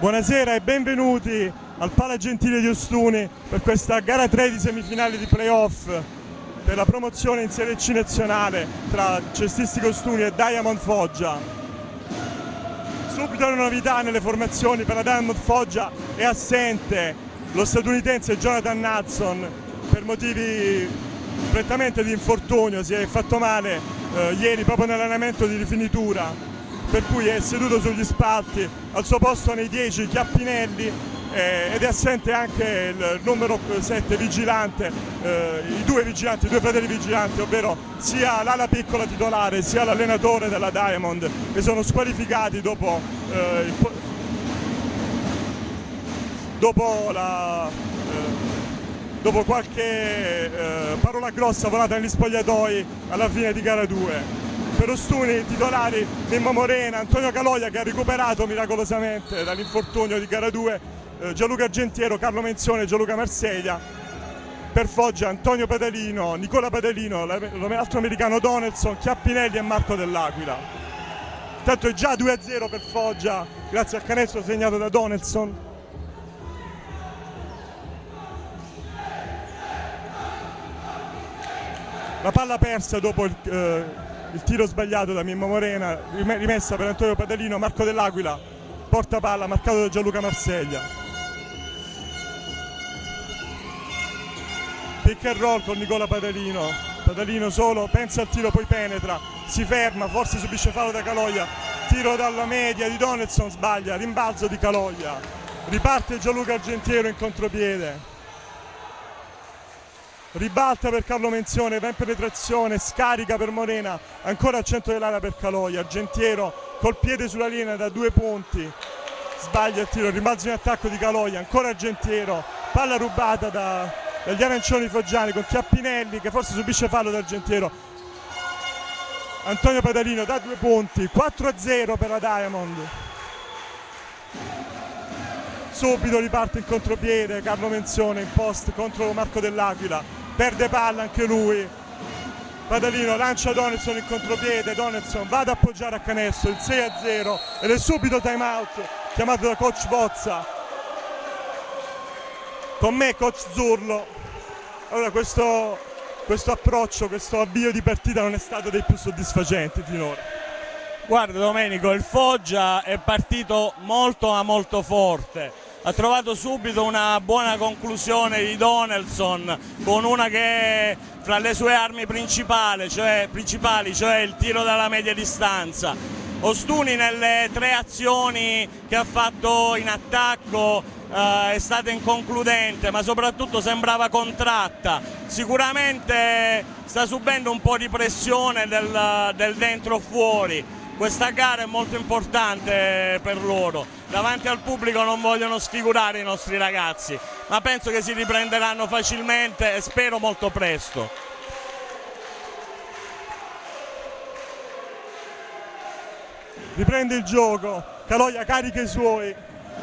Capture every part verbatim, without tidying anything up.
Buonasera e benvenuti al Pala Gentile di Ostuni per questa gara tre di semifinali di playoff per la promozione in Serie C nazionale tra Cestistico Ostuni e Diamond Foggia. Subito una novità nelle formazioni: per la Diamond Foggia è assente lo statunitense Jonathan Hudson per motivi prettamente di infortunio, si è fatto male eh, ieri proprio nell'allenamento di rifinitura, per cui è seduto sugli spalti. Al suo posto nei dieci Chiappinelli eh, ed è assente anche il numero sette vigilante, eh, i due vigilanti, i due fratelli vigilanti, ovvero sia l'ala piccola titolare sia l'allenatore della Diamond, che sono squalificati dopo, eh, il, dopo, la, eh, dopo qualche eh, parola grossa volata negli spogliatoi alla fine di gara due. Per Ostuni titolari Mimmo Morena, Antonio Caloia, che ha recuperato miracolosamente dall'infortunio di gara due, eh, Gianluca Argentiero, Carlo Menzione, Gianluca Marseglia. Per Foggia Antonio Padalino, Nicola Padalino, l'altro americano Donaldson, Chiappinelli e Marco Dell'Aquila. Intanto è già due a zero per Foggia grazie al canestro segnato da Donaldson. La palla persa dopo il... Eh, il tiro sbagliato da Mimmo Morena, rimessa per Antonio Padalino, Marco Dell'Aquila, porta palla marcato da Gianluca Marseglia. Pick and roll con Nicola Padalino, Padalino solo, pensa al tiro, poi penetra, si ferma, forse subisce fallo da Caloia, tiro dalla media di Donaldson, sbaglia, rimbalzo di Caloia, riparte Gianluca Argentiero in contropiede. Ribalta per Carlo Menzione, va in penetrazione, scarica per Morena, ancora al centro dell'area per Caloia, Argentiero col piede sulla linea da due punti, sbaglia il tiro, rimbalzo in attacco di Caloia, ancora Argentiero, palla rubata da, dagli arancioni foggiani con Chiappinelli che forse subisce fallo da Argentiero. Antonio Padalino da due punti, quattro a zero per la Diamond. Subito riparte in contropiede Carlo Menzione in post contro Marco Dell'Aquila, perde palla anche lui, Padalino lancia Donaldson in contropiede, Donaldson va ad appoggiare a canestro, il sei a zero ed è subito time out chiamato da coach Bozza. Con me coach Zurlo. Allora questo, questo approccio, questo avvio di partita non è stato dei più soddisfacenti finora. Guarda Domenico, il Foggia è partito molto ma molto forte, ha trovato subito una buona conclusione di Donaldson con una che è fra le sue armi principali, cioè, principali, cioè il tiro dalla media distanza. Ostuni nelle tre azioni che ha fatto in attacco eh, è stata inconcludente, ma soprattutto sembrava contratta. Sicuramente sta subendo un po' di pressione del, del dentro fuori. Questa gara è molto importante per loro, davanti al pubblico non vogliono sfigurare i nostri ragazzi, ma penso che si riprenderanno facilmente e spero molto presto. Riprende il gioco, Caloia carica i suoi.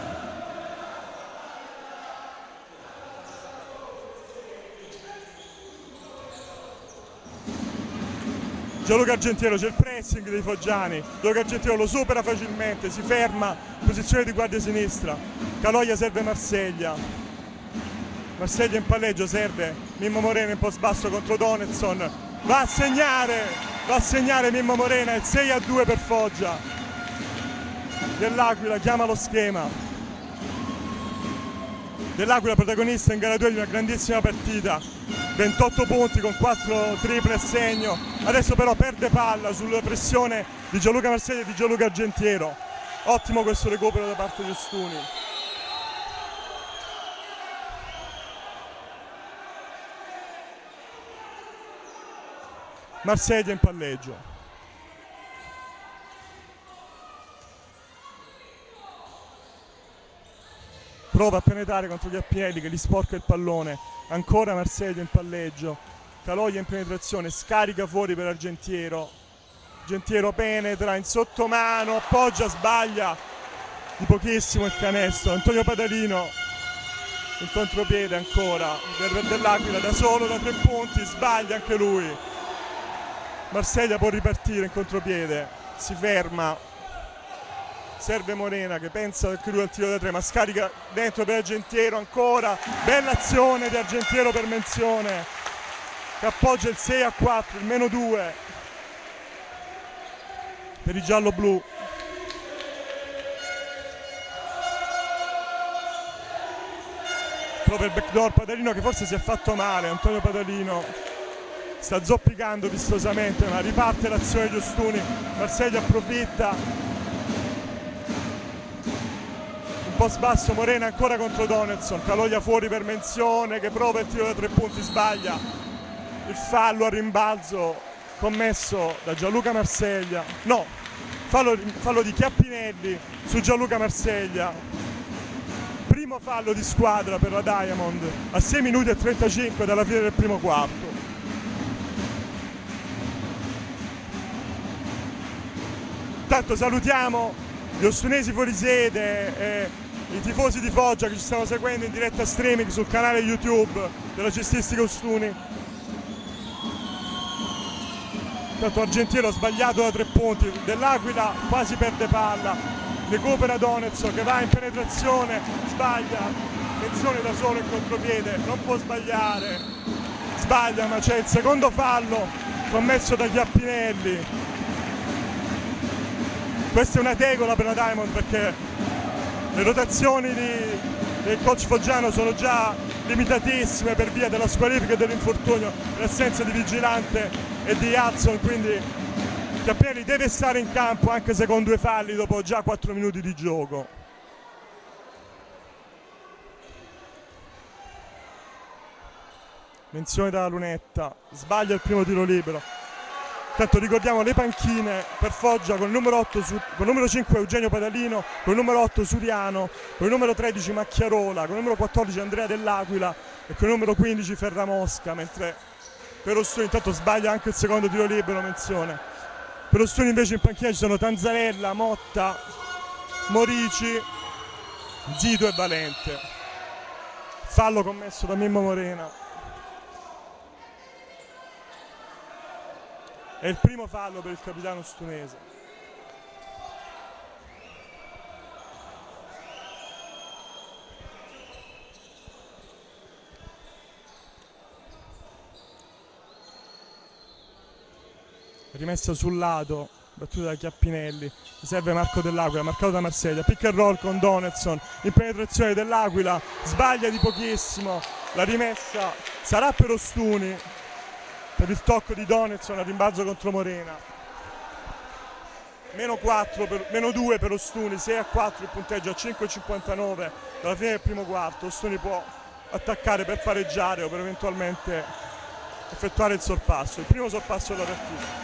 Gianluca Argentiero, c'è il pressing dei foggiani, Gianluca Argentiero lo supera facilmente, si ferma, posizione di guardia sinistra, Caloia serve Marseglia, Marseglia in palleggio, serve Mimmo Morena in post basso contro Donaldson, va a segnare, va a segnare Mimmo Morena, il sei a due per Foggia. Dell'Aquila chiama lo schema, Dell'Aquila protagonista in gara due di una grandissima partita, ventotto punti con quattro triple a segno, adesso però perde palla sulla pressione di Gianluca Marseglia e di Gianluca Argentiero. Ottimo questo recupero da parte di Ostuni. Marseglia in palleggio. Prova a penetrare contro gli Chiappinelli che gli sporca il pallone, ancora Marseglia in palleggio, Caloia in penetrazione, scarica fuori per Argentiero, Argentiero penetra in sottomano, appoggia, sbaglia di pochissimo il canestro, Antonio Padalino in contropiede ancora, per Dell'Aquila da solo da tre punti, sbaglia anche lui, Marseglia può ripartire in contropiede, si ferma, serve Morena che pensa al crew al tiro da tre, ma scarica dentro per Argentiero ancora, bella azione di Argentiero per Menzione che appoggia il sei a quattro, il meno due per i giallo-blu. Proprio il backdoor Padalino che forse si è fatto male, Antonio Padalino sta zoppicando vistosamente, ma riparte l'azione di Ostuni, Marseglia approfitta, un po' sbasso Morena ancora contro Donaldson, Caloglia fuori per Menzione che prova il tiro da tre punti, sbaglia, il fallo a rimbalzo commesso da Gianluca Marseglia, no, fallo, fallo di Chiappinelli su Gianluca Marseglia, primo fallo di squadra per la Diamond a sei minuti e trentacinque dalla fine del primo quarto. Intanto salutiamo gli ostunesi fuori sede e i tifosi di Foggia che ci stanno seguendo in diretta streaming sul canale YouTube della Cestistica Ostuni. Intanto Argentiero ha sbagliato da tre punti, dell'Aquila quasi perde palla, recupera Donezzo che va in penetrazione, sbaglia, Menzione da solo in contropiede, non può sbagliare, sbaglia ma c'è il secondo fallo commesso da Chiappinelli. Questa è una tegola per la Diamond perché le rotazioni di, del coach foggiano sono già limitatissime per via della squalifica e dell'infortunio, l'assenza di Vigilante e di Hudson, quindi Chiappinelli deve stare in campo anche se con due falli dopo già quattro minuti di gioco. Menzione dalla lunetta, sbaglia il primo tiro libero. Intanto ricordiamo le panchine per Foggia con il numero otto, con il numero cinque Eugenio Padalino, con il numero otto Suriano, con il numero tredici Macchiarola, con il numero quattordici Andrea Dell'Aquila e con il numero quindici Ferramosca, mentre per Ostuni intanto sbaglia anche il secondo tiro libero, Menzione. Per Ostuni invece in panchina ci sono Tanzarella, Motta, Morici, Zito e Valente. Fallo commesso da Mimmo Morena. È il primo fallo per il capitano ostunese. Rimessa sul lato, battuta da Chiappinelli, serve Marco Dell'Aquila, marcato da Marseglia, pick and roll con Donaldson, in penetrazione dell'Aquila, sbaglia di pochissimo, la rimessa sarà per Ostuni, per il tocco di Donaldson a rimbalzo contro Morena. Meno, quattro per, meno due per Ostuni, sei a quattro il punteggio a cinque e cinquantanove dalla fine del primo quarto. Ostuni può attaccare per pareggiare o per eventualmente effettuare il sorpasso, il primo sorpasso della partita.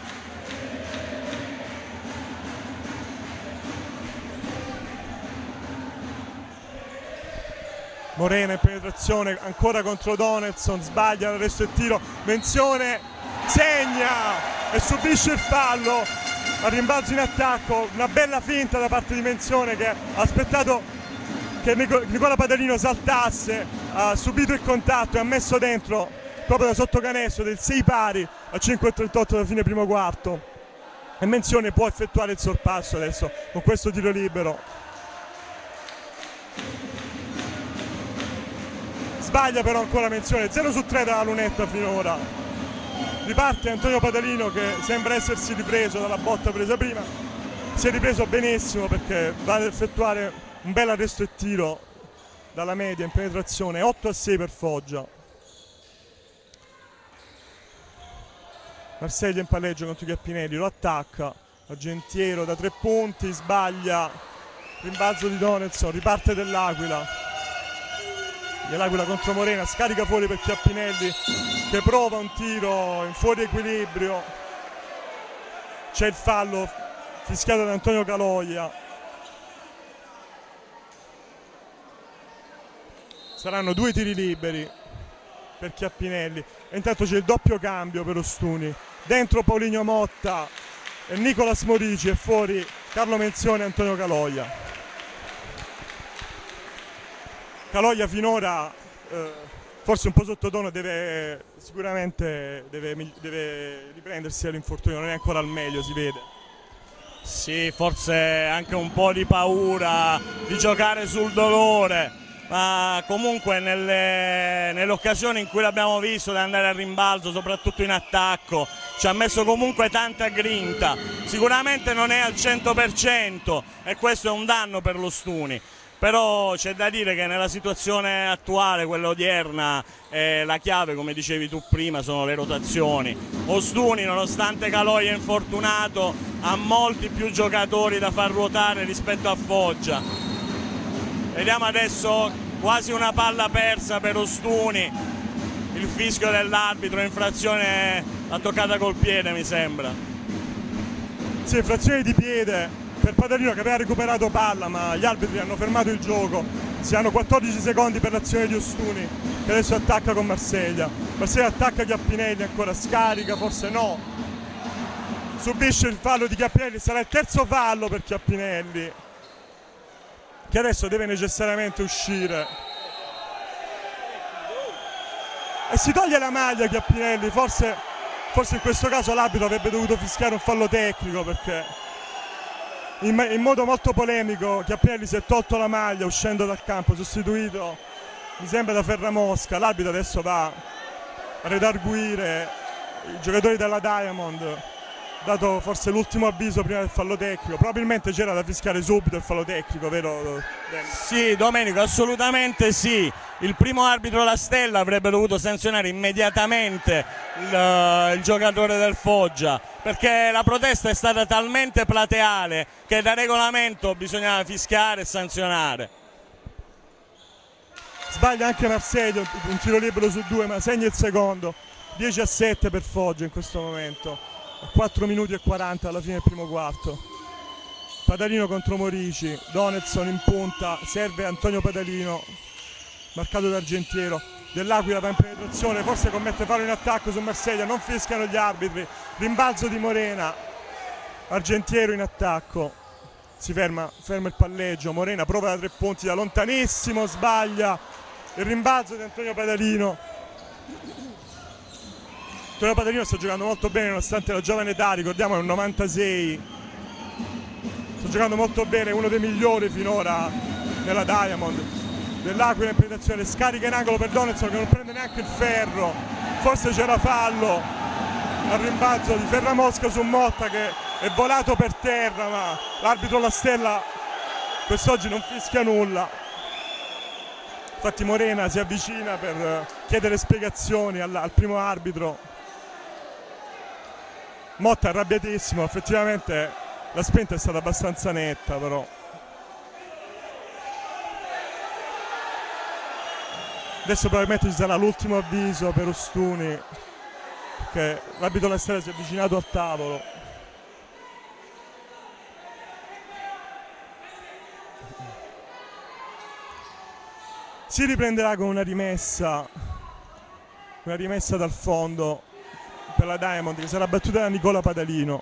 Morena in penetrazione ancora contro Donaldson, sbaglia l'arresto e tiro, Menzione segna e subisce il fallo a rimbalzo in attacco, una bella finta da parte di Menzione che ha aspettato che Nicola Padalino saltasse, ha subito il contatto e ha messo dentro proprio da sotto canestro del sei pari a cinque e trentotto alla fine primo quarto e Menzione può effettuare il sorpasso adesso con questo tiro libero. Sbaglia però ancora Menzione, zero su tre dalla lunetta finora. Riparte Antonio Padalino che sembra essersi ripreso dalla botta presa prima. Si è ripreso benissimo perché va ad effettuare un bel arresto e tiro dalla media in penetrazione, otto a sei per Foggia. Marseglia in palleggio contro Chiappinelli, lo attacca. Argentiero da tre punti, sbaglia. Rimbalzo di Donaldson, riparte dell'Aquila. L'Aquila contro Morena, scarica fuori per Chiappinelli che prova un tiro in fuori equilibrio, c'è il fallo fischiato da Antonio Caloglia. Saranno due tiri liberi per Chiappinelli e intanto c'è il doppio cambio per Ostuni, dentro Paulinho Motta e Nicolas Morici e fuori Carlo Menzione e Antonio Caloglia. Caloglia finora eh, forse un po' sottotono, deve sicuramente deve, deve riprendersi dall'infortunio, non è ancora al meglio, si vede. Sì, forse anche un po' di paura di giocare sul dolore, ma comunque nelle, nelle occasioni in cui l'abbiamo visto di andare a rimbalzo, soprattutto in attacco, ci ha messo comunque tanta grinta. Sicuramente non è al cento per cento e questo è un danno per l'Ostuni. Però c'è da dire che nella situazione attuale, quella odierna, eh, la chiave, come dicevi tu prima, sono le rotazioni. Ostuni, nonostante Caloi è infortunato, ha molti più giocatori da far ruotare rispetto a Foggia. Vediamo adesso quasi una palla persa per Ostuni, il fischio dell'arbitro, infrazione l'ha toccata col piede mi sembra. Sì, infrazione di piede per Padalino che aveva recuperato palla, ma gli arbitri hanno fermato il gioco. Si hanno quattordici secondi per l'azione di Ostuni, che adesso attacca con Marseglia. Marseglia attacca Chiappinelli, ancora scarica, forse no. Subisce il fallo di Chiappinelli, sarà il terzo fallo per Chiappinelli, che adesso deve necessariamente uscire. E si toglie la maglia Chiappinelli, forse, forse in questo caso l'arbitro avrebbe dovuto fischiare un fallo tecnico, perché In, in modo molto polemico Chiappinelli si è tolto la maglia uscendo dal campo, sostituito mi sembra da Ferramosca. L'arbitro adesso va a redarguire i giocatori della Diamond, dato forse l'ultimo avviso prima del fallo tecnico. Probabilmente c'era da fischiare subito il fallo tecnico, vero? Sì, Domenico, assolutamente sì. Il primo arbitro La Stella avrebbe dovuto sanzionare immediatamente il, il giocatore del Foggia, perché la protesta è stata talmente plateale che da regolamento bisognava fischiare e sanzionare. Sbaglia anche Marseglia, un tiro libero su due, ma segna il secondo. dieci a sette per Foggia in questo momento, a quattro minuti e quaranta alla fine del primo quarto. Padalino contro Morici, Donaldson in punta, serve Antonio Padalino, marcato da Argentiero. Dell'Aquila va in penetrazione, forse commette fallo in attacco su Marseglia, non fischiano gli arbitri. Rimbalzo di Morena, Argentiero in attacco, si ferma, ferma il palleggio. Morena prova da tre punti da lontanissimo, sbaglia. Il rimbalzo di Antonio Padalino. Antonio Padalino sta giocando molto bene nonostante la giovane età, ricordiamo è un novantasei. Sta giocando molto bene, uno dei migliori finora nella Diamond. Dell'Aquila in penetrazione, scarica in angolo per Donaldson che non prende neanche il ferro, forse c'era fallo al rimbalzo di Ferramosca su Motta che è volato per terra, ma l'arbitro La Stella quest'oggi non fischia nulla. Infatti Morena si avvicina per chiedere spiegazioni al, al primo arbitro. Motta è arrabbiatissimo, effettivamente la spinta è stata abbastanza netta però. Adesso probabilmente ci sarà l'ultimo avviso per Ostuni, perché l'arbitro La Stella si è avvicinato al tavolo. Si riprenderà con una rimessa, una rimessa dal fondo per la Diamond, che sarà battuta da Nicola Padalino.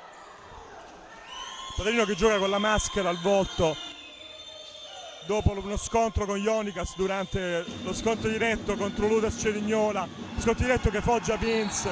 Padalino che gioca con la maschera al volto dopo uno scontro con Ionicas durante lo scontro diretto contro Ludas Cerignola, scontro diretto che Foggia vinse.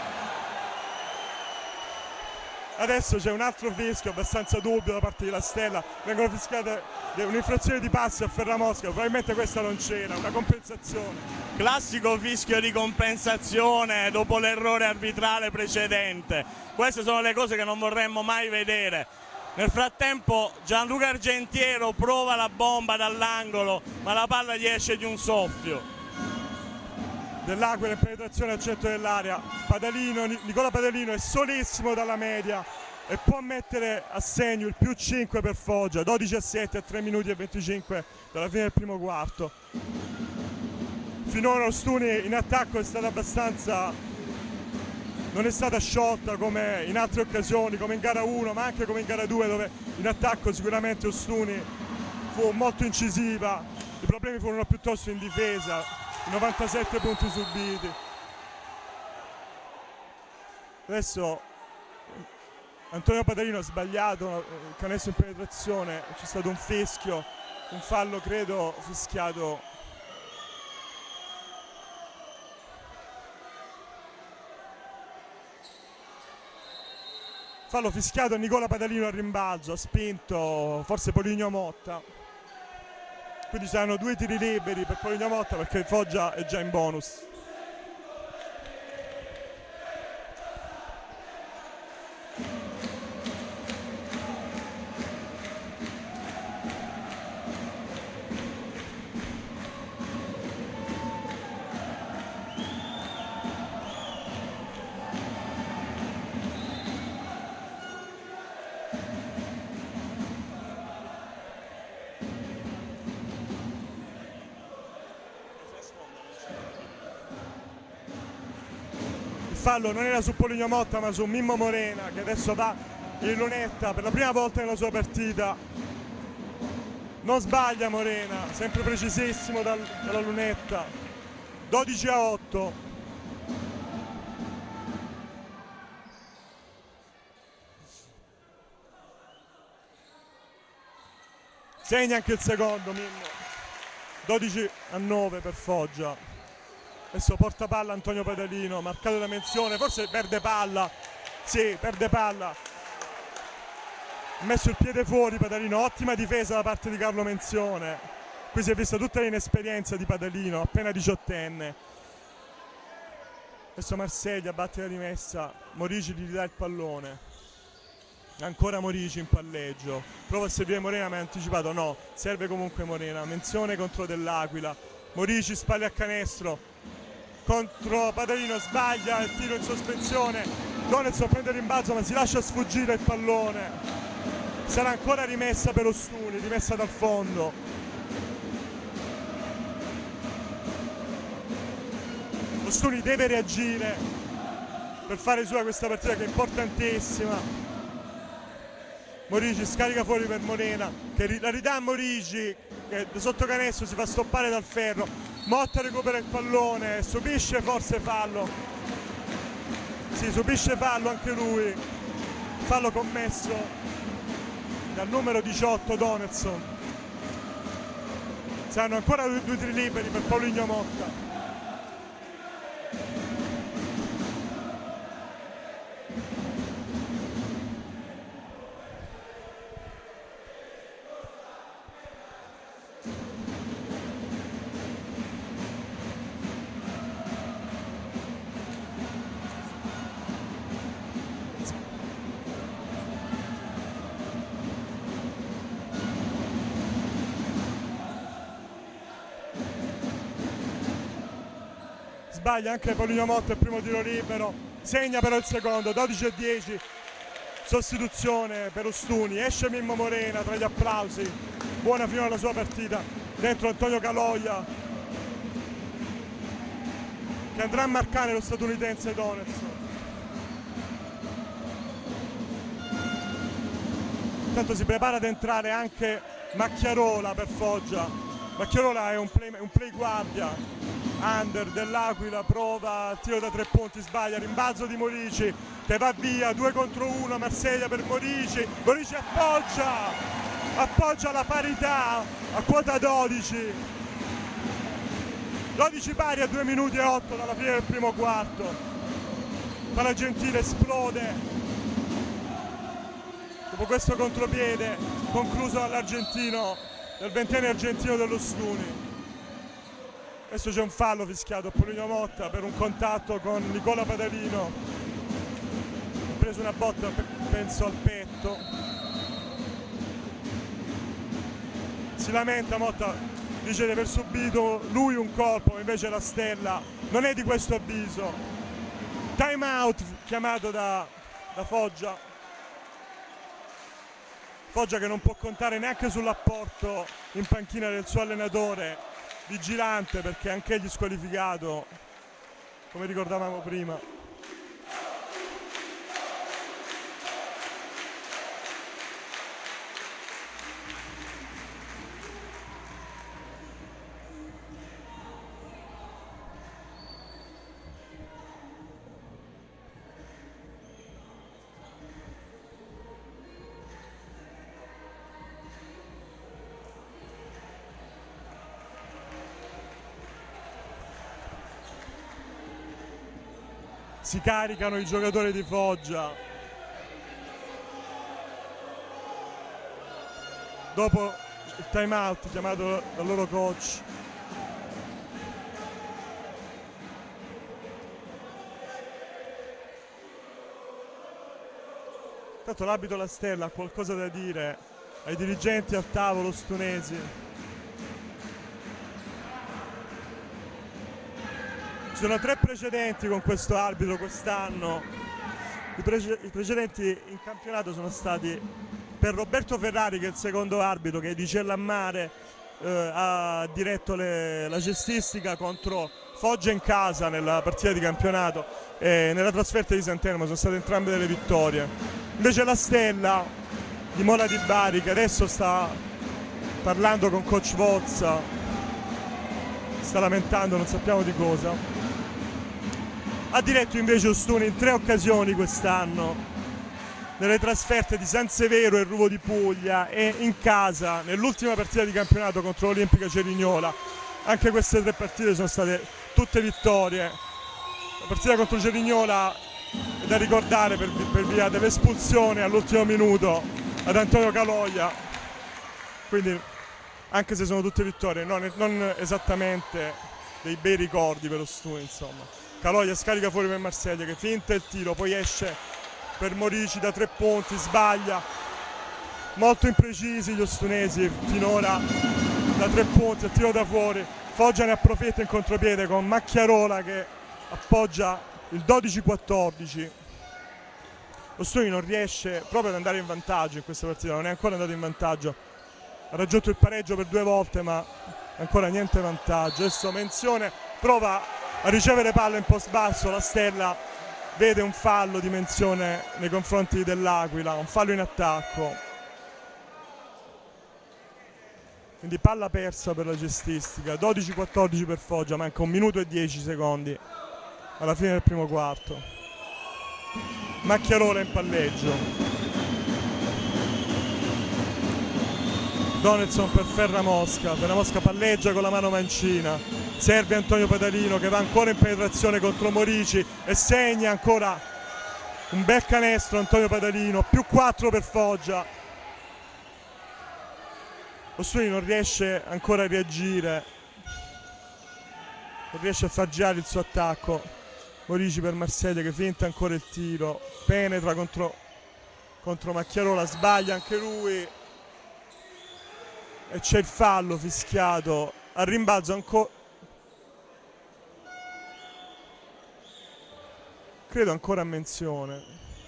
Adesso c'è un altro fischio abbastanza dubbio da parte di La Stella, vengono fischiate un'infrazione di passi a Ferramosca, probabilmente questa non c'era, una compensazione. Classico fischio di compensazione dopo l'errore arbitrale precedente. Queste sono le cose che non vorremmo mai vedere. Nel frattempo Gianluca Argentiero prova la bomba dall'angolo, ma la palla gli esce di un soffio. Dell'Aquila in penetrazione al centro dell'area. Padalino, Nicola Padalino è solissimo dalla media e può mettere a segno il più cinque per Foggia, dodici a sette a tre minuti e venticinque dalla fine del primo quarto. Finora Ostuni in attacco è stata abbastanza... non è stata sciolta come in altre occasioni, come in gara uno, ma anche come in gara due, dove in attacco sicuramente Ostuni fu molto incisiva. I problemi furono piuttosto in difesa, i novantasette punti subiti. Adesso Antonio Padalino ha sbagliato il canestro in penetrazione, c'è stato un fischio, un fallo credo fischiato. fallo fischiato a Nicola Padalino al rimbalzo, ha spinto forse Poligno Motta, quindi saranno due tiri liberi per Poligno Motta perché Foggia è già in bonus. Il fallo non era su Poligno Motta ma su Mimmo Morena, che adesso va in lunetta per la prima volta nella sua partita. Non sbaglia Morena, sempre precisissimo dal, dalla lunetta. dodici a otto. Segna anche il secondo Mimmo. dodici a nove per Foggia. Adesso porta palla Antonio Padalino, marcato da menzione, forse perde palla, sì, perde palla. Ha messo il piede fuori Padalino, ottima difesa da parte di Carlo Menzione. Qui si è vista tutta l'inesperienza di Padalino, appena diciottenne. Adesso Marseglia batte la rimessa, Morici gli dà il pallone. Ancora Morici in palleggio, prova a seguire Morena ma è anticipato, no, serve comunque Morena. Menzione contro dell'Aquila, Morici spalle a canestro. Contro Padalino, sbaglia il tiro in sospensione, Donelson prende il rimbalzo ma si lascia sfuggire il pallone. Sarà ancora rimessa per Ostuni, rimessa dal fondo. Ostuni deve reagire per fare sua questa partita che è importantissima. Morici scarica fuori per Morena che la ridà a Morici che sotto canestro si fa stoppare dal ferro. Motta recupera il pallone, subisce forse fallo, sì, subisce fallo anche lui, fallo commesso dal numero diciotto Donelson. Saranno ancora due, due tiri liberi per Poligno Motta. Sbaglia anche Poligno Motta il primo tiro libero, segna però il secondo, dodici a dieci, sostituzione per Ostuni, esce Mimmo Morena tra gli applausi, buona fino alla sua partita, dentro Antonio Caloia che andrà a marcare lo statunitense Donelson. Intanto si prepara ad entrare anche Macchiarola per Foggia, Macchiarola è un play, un play guardia. Under dell'Aquila, prova tiro da tre punti, sbaglia, rimbalzo di Morici che va via, due contro uno, Marseglia per Morici, Morici appoggia, appoggia la parità a quota dodici, dodici pari a due minuti e otto dalla fine del primo quarto. Palla Gentile esplode dopo questo contropiede concluso dall'argentino, del ventenne argentino dello Stuni. Adesso c'è un fallo fischiato a Poligno Motta per un contatto con Nicola Padalino, ha preso una botta penso al petto, si lamenta Motta, dice di aver subito lui un colpo, invece la Stella non è di questo avviso. Time out chiamato da, da Foggia, Foggia che non può contare neanche sull'apporto in panchina del suo allenatore Vigilante perché anche egli squalificato come ricordavamo prima. Si caricano i giocatori di Foggia, dopo il time out chiamato dal loro coach. Tanto l'arbitro La Stella ha qualcosa da dire ai dirigenti al tavolo stunesi. Ci sono tre precedenti con questo arbitro quest'anno. I, prece I precedenti in campionato sono stati per Roberto Ferrari, che è il secondo arbitro, che di Cellammare eh, ha diretto le, la cestistica contro Foggia in casa nella partita di campionato, e nella trasferta di Sant'Elmo sono state entrambe delle vittorie. Invece La Stella di Mola di Bari, che adesso sta parlando con coach Vozza, sta lamentando non sappiamo di cosa, ha diretto invece Ostuni in tre occasioni quest'anno, nelle trasferte di San Severo e Ruvo di Puglia e in casa nell'ultima partita di campionato contro l'Olimpica Cerignola. Anche queste tre partite sono state tutte vittorie. La partita contro Cerignola è da ricordare per, per via dell'espulsione all'ultimo minuto ad Antonio Caloia, quindi anche se sono tutte vittorie non, non esattamente dei bei ricordi per lo Ostuni, insomma. Caloia scarica fuori per Marseglia, che finta il tiro, poi esce per Morici da tre punti, sbaglia, molto imprecisi gli ostunesi finora da tre punti, il tiro da fuori. Foggia ne approfitta in contropiede con Macchiarola che appoggia il dodici quattordici. Ostuni non riesce proprio ad andare in vantaggio in questa partita, non è ancora andato in vantaggio, ha raggiunto il pareggio per due volte ma ancora niente vantaggio. Adesso Menzione prova a ricevere palla in post basso, La Stella vede un fallo di Menzione nei confronti dell'Aquila, un fallo in attacco, quindi palla persa per la cestistica. Dodici quattordici per Foggia, manca un minuto e dieci secondi alla fine del primo quarto. Macchiarola in palleggio, Donaldson per Ferramosca, Ferramosca palleggia con la mano mancina, serve Antonio Padalino che va ancora in penetrazione contro Morici e segna ancora un bel canestro Antonio Padalino, più quattro per Foggia. Ostuni non riesce ancora a reagire, non riesce a far girare il suo attacco. Morici per Marseglia che finta ancora il tiro, penetra contro, contro Macchiarola, sbaglia anche lui e c'è il fallo fischiato al rimbalzo ancora, credo ancora a Menzione.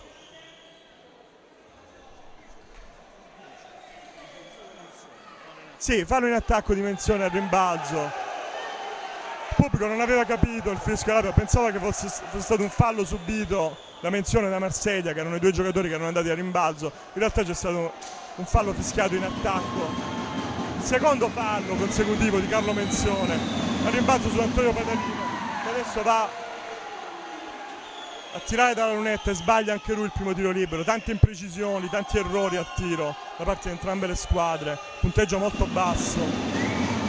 Sì, fallo in attacco di Menzione al rimbalzo. Il pubblico non aveva capito il fischio dell'arbitro, pensava che fosse, fosse stato un fallo subito da Menzione da Marseglia, che erano i due giocatori che erano andati a rimbalzo. In realtà c'è stato un fallo fischiato in attacco, il secondo fallo consecutivo di Carlo Menzione a rimbalzo su Antonio Padalino, che adesso va a tirare dalla lunetta e sbaglia anche lui il primo tiro libero. Tante imprecisioni, tanti errori al tiro da parte di entrambe le squadre, punteggio molto basso.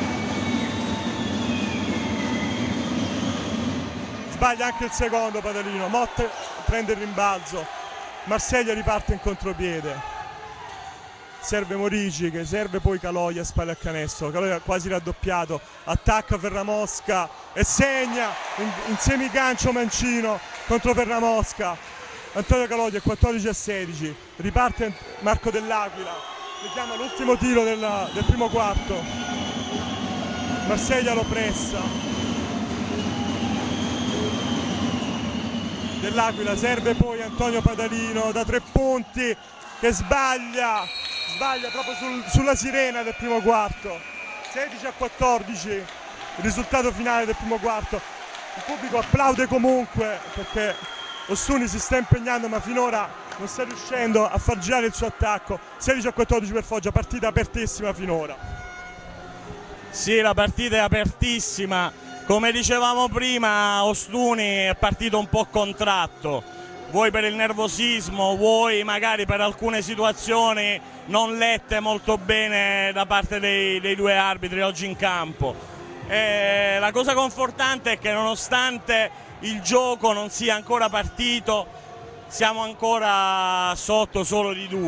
Sbaglia anche il secondo Padalino, Motte prende il rimbalzo, Marseglia riparte in contropiede, serve Morici che serve poi Caloia, spalle a canestro, Caloia quasi raddoppiato, attacca Ferramosca e segna in, in semigancio mancino contro Ferramosca. Antonio Caloia quattordici a sedici, riparte Marco Dell'Aquila, richiama l'ultimo tiro del, del primo quarto, Marseglia lo pressa. Dell'Aquila serve poi Antonio Padalino da tre punti che sbaglia, sbaglia proprio sul, sulla sirena del primo quarto. sedici a quattordici il risultato finale del primo quarto. Il pubblico applaude comunque perché Ostuni si sta impegnando ma finora non sta riuscendo a far girare il suo attacco. Sedici a quattordici per Foggia, partita apertissima finora. Sì, la partita è apertissima. Come dicevamo prima, Ostuni è partito un po' contratto, vuoi per il nervosismo, vuoi magari per alcune situazioni non lette molto bene da parte dei, dei due arbitri oggi in campo. E la cosa confortante è che nonostante il gioco non sia ancora partito, siamo ancora sotto solo di due.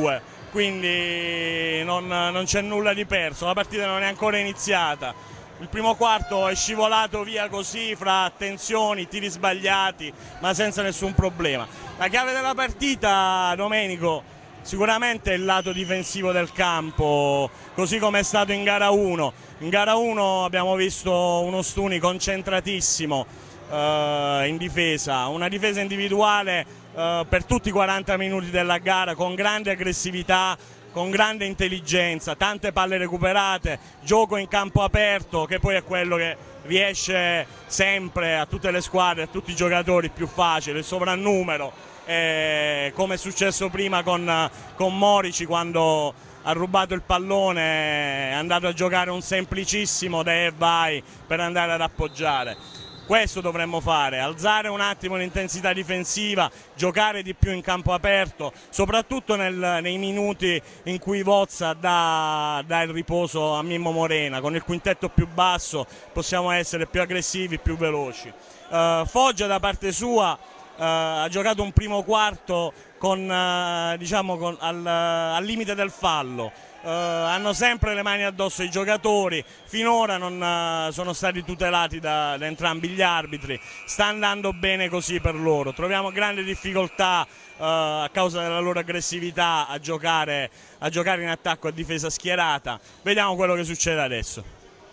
quindi non, non c'è nulla di perso, la partita non è ancora iniziata. Il primo quarto è scivolato via così fra tensioni, tiri sbagliati, ma senza nessun problema. La chiave della partita, Domenico, sicuramente è il lato difensivo del campo, così come è stato in gara uno. In gara uno abbiamo visto uno Stuni concentratissimo eh, in difesa, una difesa individuale eh, per tutti i quaranta minuti della gara, con grande aggressività, con grande intelligenza, tante palle recuperate, gioco in campo aperto, che poi è quello che riesce sempre a tutte le squadre, a tutti i giocatori più facile, il sovrannumero, eh, come è successo prima con, con Morici quando ha rubato il pallone, è andato a giocare un semplicissimo dai e vai per andare ad appoggiare. Questo dovremmo fare, alzare un attimo l'intensità difensiva, giocare di più in campo aperto, soprattutto nel, nei minuti in cui Vozza dà, dà il riposo a Mimmo Morena. Con il quintetto più basso possiamo essere più aggressivi, più veloci. Uh, Foggia da parte sua uh, ha giocato un primo quarto con, uh, diciamo, con, al, al limite del fallo. Uh, hanno sempre le mani addosso ai giocatori, finora non uh, sono stati tutelati da, da entrambi gli arbitri, sta andando bene così per loro. Troviamo grande difficoltà uh, a causa della loro aggressività a giocare, a giocare in attacco a difesa schierata. Vediamo quello che succede adesso.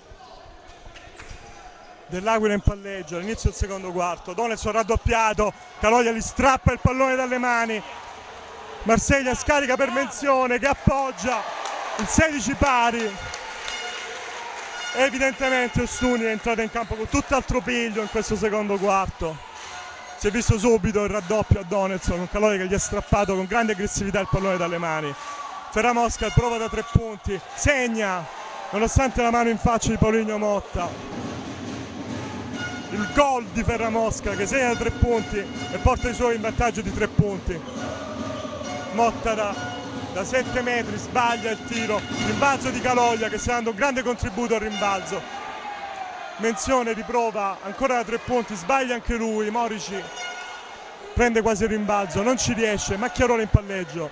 Dell'Aquila in palleggio all'inizio del secondo quarto, Donelson raddoppiato, Caloglia gli strappa il pallone dalle mani, Marseglia scarica per Menzione che appoggia il sedici pari. Evidentemente Ostuni è entrato in campo con tutt'altro piglio in questo secondo quarto. Si è visto subito il raddoppio a Donelson, un Caloglia che gli ha strappato con grande aggressività il pallone dalle mani. Ferramosca prova da tre punti, segna nonostante la mano in faccia di Paulinho Motta. Il gol di Ferramosca che segna da tre punti e porta i suoi in vantaggio di tre punti. Motta da da sette metri sbaglia il tiro, rimbalzo di Caloglia che sta dando un grande contributo al rimbalzo. Menzione riprova ancora da tre punti, sbaglia anche lui, Morici prende quasi il rimbalzo, non ci riesce, Macchiarola in palleggio.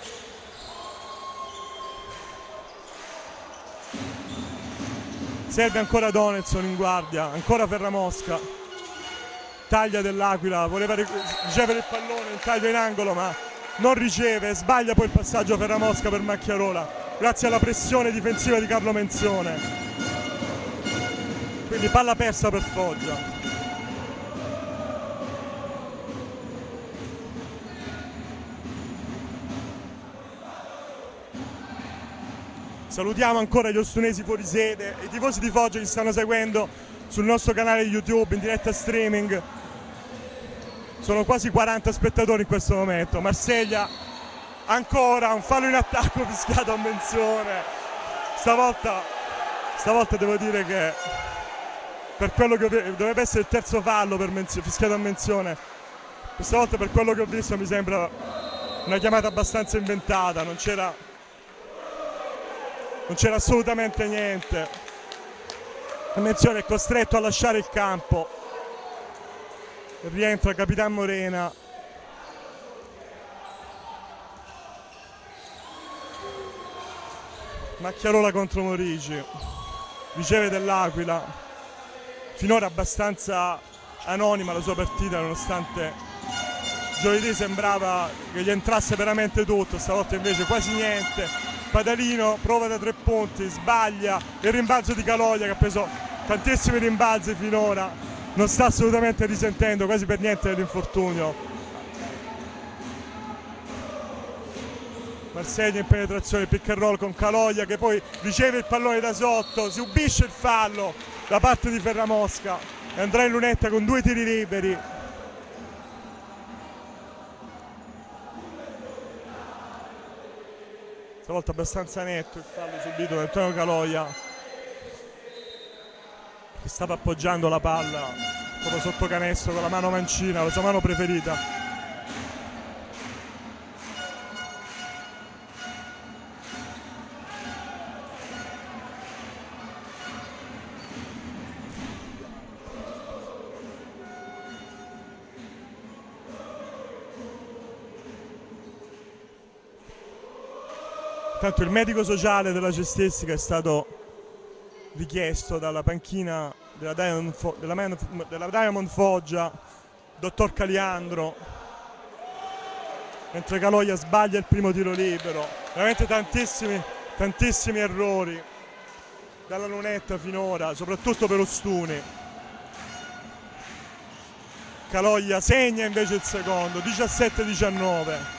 Serve ancora Donelson in guardia, ancora Ferramosca, taglia dell'Aquila, voleva ricevere il pallone, il taglio in angolo ma non riceve, sbaglia poi il passaggio Ferramosca per Macchiarola grazie alla pressione difensiva di Carlo Menzione. Quindi palla persa per Foggia. Salutiamo ancora gli ostunesi fuori sede e i tifosi di Foggia che stanno seguendo sul nostro canale YouTube in diretta streaming. Sono quasi quaranta spettatori in questo momento. Marseglia ancora un fallo in attacco fischiato a Menzione. Stavolta, stavolta devo dire che per quello che dovrebbe essere il terzo fallo per Menzione, fischiato a Menzione. Questa volta per quello che ho visto mi sembra una chiamata abbastanza inventata, non c'era non c'era assolutamente niente. Menzione è costretto a lasciare il campo. Rientra Capitan Morena. Macchiarola contro Morici, riceve dell'Aquila, finora abbastanza anonima la sua partita nonostante giovedì sembrava che gli entrasse veramente tutto, stavolta invece quasi niente. Padalino prova da tre punti, sbaglia, il rimbalzo di Caloglia che ha preso tantissimi rimbalzi finora. Non sta assolutamente risentendo quasi per niente dell'infortunio. Marseglia in penetrazione, pick and roll con Caloglia che poi riceve il pallone da sotto, subisce il fallo da parte di Ferramosca e andrà in lunetta con due tiri liberi. Stavolta abbastanza netto il fallo subito da Antonio Caloglia che stava appoggiando la palla proprio sotto canestro con la mano mancina, la sua mano preferita. Tanto il medico sociale della cestistica è stato richiesto dalla panchina della Diamond, Fo della della Diamond Foggia, dottor Caliandro, mentre Caloia sbaglia il primo tiro libero. Veramente tantissimi, tantissimi errori dalla lunetta finora, soprattutto per Ostuni. Caloia segna invece il secondo, diciassette diciannove.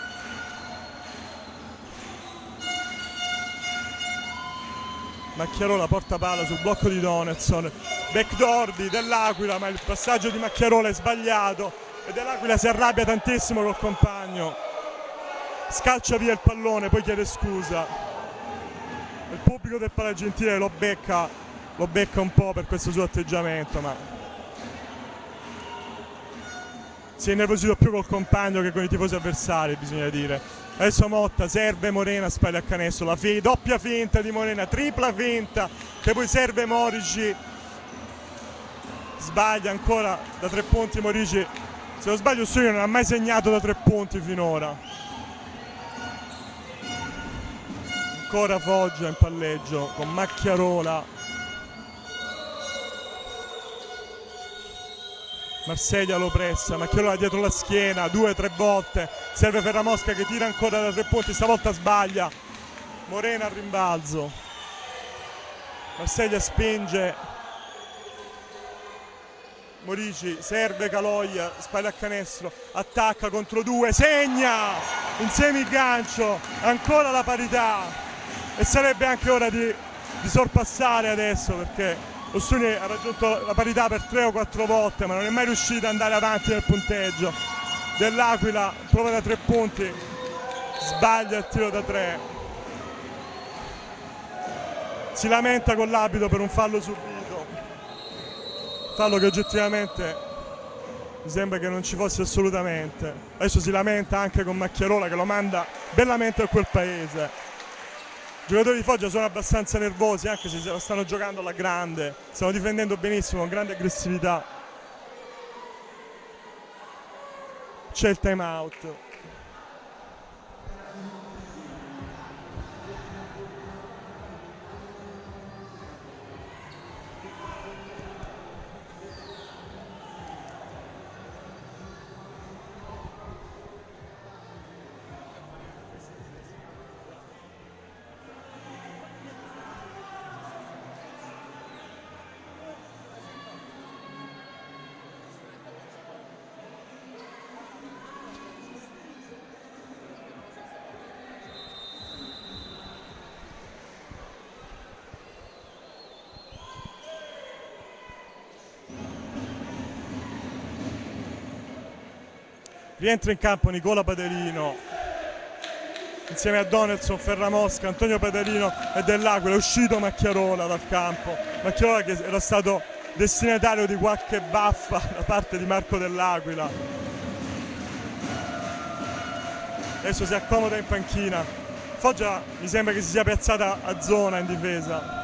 Macchiarola porta palla sul blocco di Donaldson, backdoor di Dell'Aquila, ma il passaggio di Macchiarola è sbagliato e Dell'Aquila si arrabbia tantissimo col compagno, scalcia via il pallone, poi chiede scusa. Il pubblico del Palagentile lo becca, lo becca un po' per questo suo atteggiamento, ma si è innervosito più col compagno che con i tifosi avversari, bisogna dire. Adesso Motta serve Morena, spalla a canestro, la fi doppia finta di Morena, tripla finta, che poi serve Morici, sbaglia ancora da tre punti Morici, se non sbaglio Ostuni non ha mai segnato da tre punti finora. Ancora Foggia in palleggio con Macchiarola, Marseglia lo pressa, Macchiarola dietro la schiena, due tre volte, serve Ferramosca che tira ancora da tre punti, stavolta sbaglia, Morena al rimbalzo, Marseglia spinge, Morici serve Caloia, spalla a canestro, attacca contro due, segna in semigancio, ancora la parità e sarebbe anche ora di, di sorpassare adesso, perché Ostuni ha raggiunto la parità per tre o quattro volte ma non è mai riuscito ad andare avanti nel punteggio. Dell'Aquila prova da tre punti, sbaglia il tiro da tre, si lamenta con l'abito per un fallo subito, fallo che oggettivamente mi sembra che non ci fosse assolutamente. Adesso si lamenta anche con Macchiarola che lo manda bellamente a quel paese. I giocatori di Foggia sono abbastanza nervosi anche se se la stanno giocando alla grande, stanno difendendo benissimo con grande aggressività. C'è il time out. Rientra in campo Nicola Paderino insieme a Donaldson, Ferramosca, Antonio Paderino e Dell'Aquila. È uscito Macchiarola dal campo, Macchiarola che era stato destinatario di qualche baffa da parte di Marco Dell'Aquila. Adesso si accomoda in panchina. Foggia mi sembra che si sia piazzata a zona in difesa,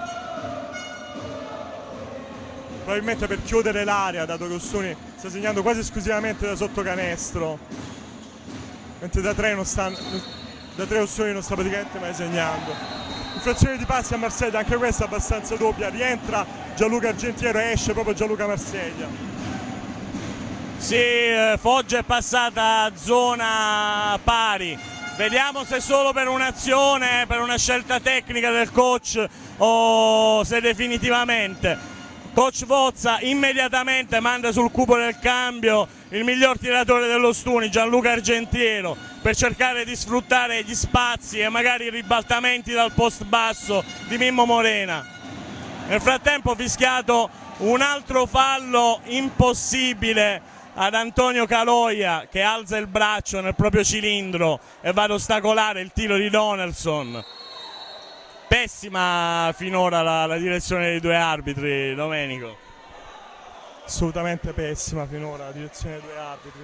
probabilmente per chiudere l'area, dato che Ostuni sta segnando quasi esclusivamente da sotto canestro, mentre da tre, non sta, da tre Ostuni non sta praticamente mai segnando. Infrazione di passi a Marseglia, anche questa abbastanza doppia, rientra Gianluca Argentiero e esce proprio Gianluca Marseglia. Sì, Foggia è passata a zona pari, vediamo se solo per un'azione, per una scelta tecnica del coach o se definitivamente. Coach Vozza immediatamente manda sul cubo del cambio il miglior tiratore dell'Ostuni, Gianluca Argentiero, per cercare di sfruttare gli spazi e magari i ribaltamenti dal post basso di Mimmo Morena. Nel frattempo fischiato un altro fallo impossibile ad Antonio Caloia, che alza il braccio nel proprio cilindro e va ad ostacolare il tiro di Donaldson. Pessima finora la, la direzione dei due arbitri, Domenico. Assolutamente pessima finora la direzione dei due arbitri.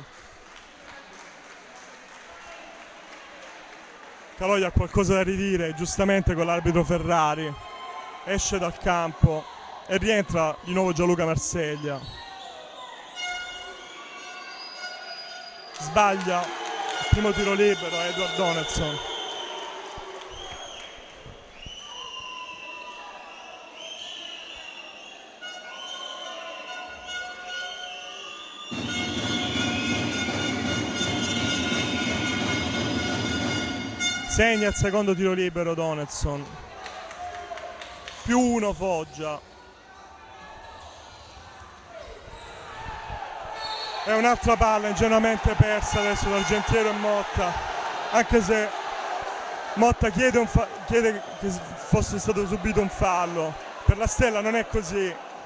Caloia ha qualcosa da ridire, giustamente, con l'arbitro Ferrari. Esce dal campo e rientra di nuovo Gianluca Marseglia. Sbaglia il primo tiro libero a Edward Donaldson. Segna il secondo tiro libero Donaldson. Più uno Foggia. È un'altra palla ingenuamente persa adesso da Argentiero e Motta, anche se Motta chiede, un fa- chiede che fosse stato subito un fallo. Per la Stella non è così.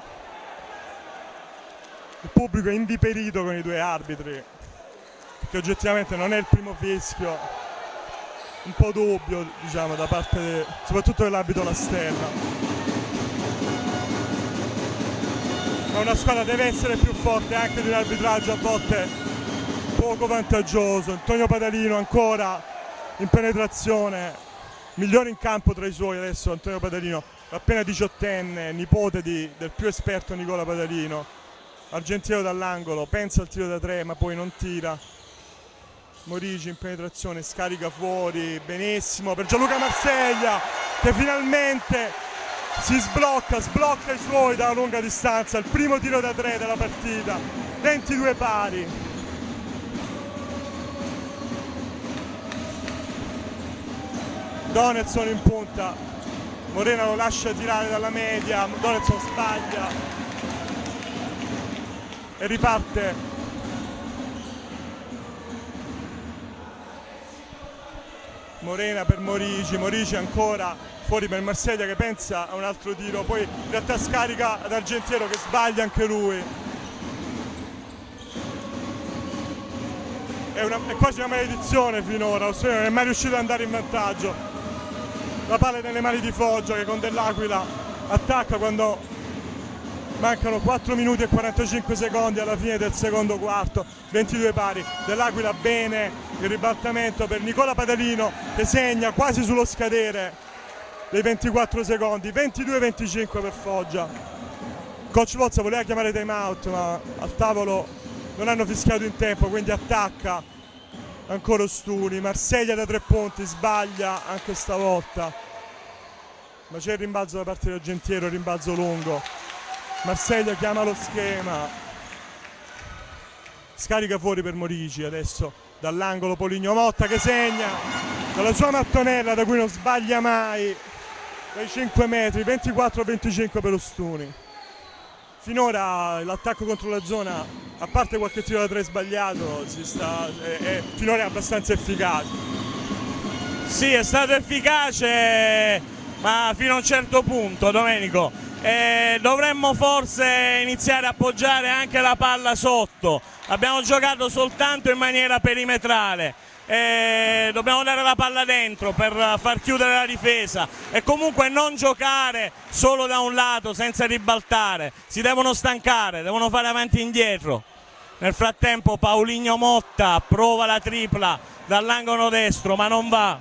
Il pubblico è inviperito con i due arbitri, perché oggettivamente non è il primo fischio. Un po' dubbio, diciamo, da parte de- soprattutto dell'arbitro La Stella. Ma una squadra deve essere più forte anche di un arbitraggio a volte poco vantaggioso. Antonio Padalino ancora in penetrazione, migliore in campo tra i suoi adesso Antonio Padalino, appena diciottenne, nipote di, del più esperto Nicola Padalino. Argentiero dall'angolo, pensa al tiro da tre ma poi non tira. Morici in penetrazione, scarica fuori, benissimo per Gianluca Marseglia che finalmente si sblocca, sblocca i suoi da lunga distanza, il primo tiro da tre della partita, ventidue pari. Donaldson in punta, Morena lo lascia tirare dalla media, Donaldson sbaglia e riparte. Morena per Morici, Morici ancora fuori per Marseglia che pensa a un altro tiro, poi in realtà scarica ad Argentiero che sbaglia anche lui. È, una, è quasi una maledizione finora, Australia non è mai riuscito ad andare in vantaggio. La palla è nelle mani di Foggia che con Dell'Aquila attacca quando mancano quattro minuti e quarantacinque secondi alla fine del secondo quarto, ventidue pari. Dell'Aquila bene, il ribaltamento per Nicola Padalino che segna quasi sullo scadere dei ventiquattro secondi, ventidue venticinque per Foggia. Coach Pozza voleva chiamare time out ma al tavolo non hanno fischiato in tempo, quindi attacca ancora Ostuni. Marseglia da tre punti, sbaglia anche stavolta, ma c'è il rimbalzo da parte di Argentiero, rimbalzo lungo. Marseglia chiama lo schema, scarica fuori per Morici adesso dall'angolo Poligno Motta che segna dalla sua mattonella da cui non sbaglia mai dai cinque metri, ventiquattro venticinque per Ostuni. Finora l'attacco contro la zona, a parte qualche tiro da tre sbagliato, si sta, è, è, finora è abbastanza efficace. Sì, è stato efficace, ma fino a un certo punto, Domenico. Eh, dovremmo forse iniziare a appoggiare anche la palla sotto. Abbiamo giocato soltanto in maniera perimetrale. Eh, dobbiamo dare la palla dentro per far chiudere la difesa e comunque non giocare solo da un lato senza ribaltare, si devono stancare, devono fare avanti e indietro. Nel frattempo Paulinho Motta prova la tripla dall'angolo destro ma non va.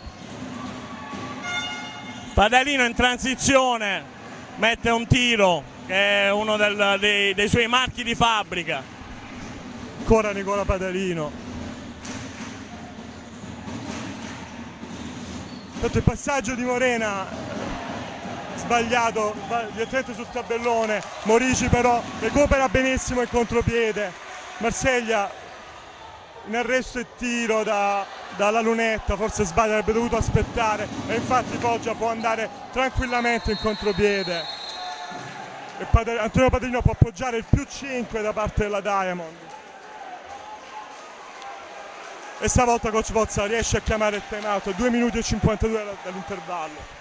Padalino in transizione mette un tiro che è uno del, dei, dei suoi marchi di fabbrica. Ancora Nicola Padalino. Il passaggio di Morena sbagliato direttamente sul tabellone. Morici però recupera benissimo il contropiede. Marseglia in arresto e tiro da, dalla lunetta, forse sbaglia, avrebbe dovuto aspettare e infatti Foggia può andare tranquillamente in contropiede e Padre, Antonio Padrino può appoggiare il più cinque da parte della Diamond. E stavolta Coach Pozza riesce a chiamare il time out, due minuti e cinquantadue dall'intervallo.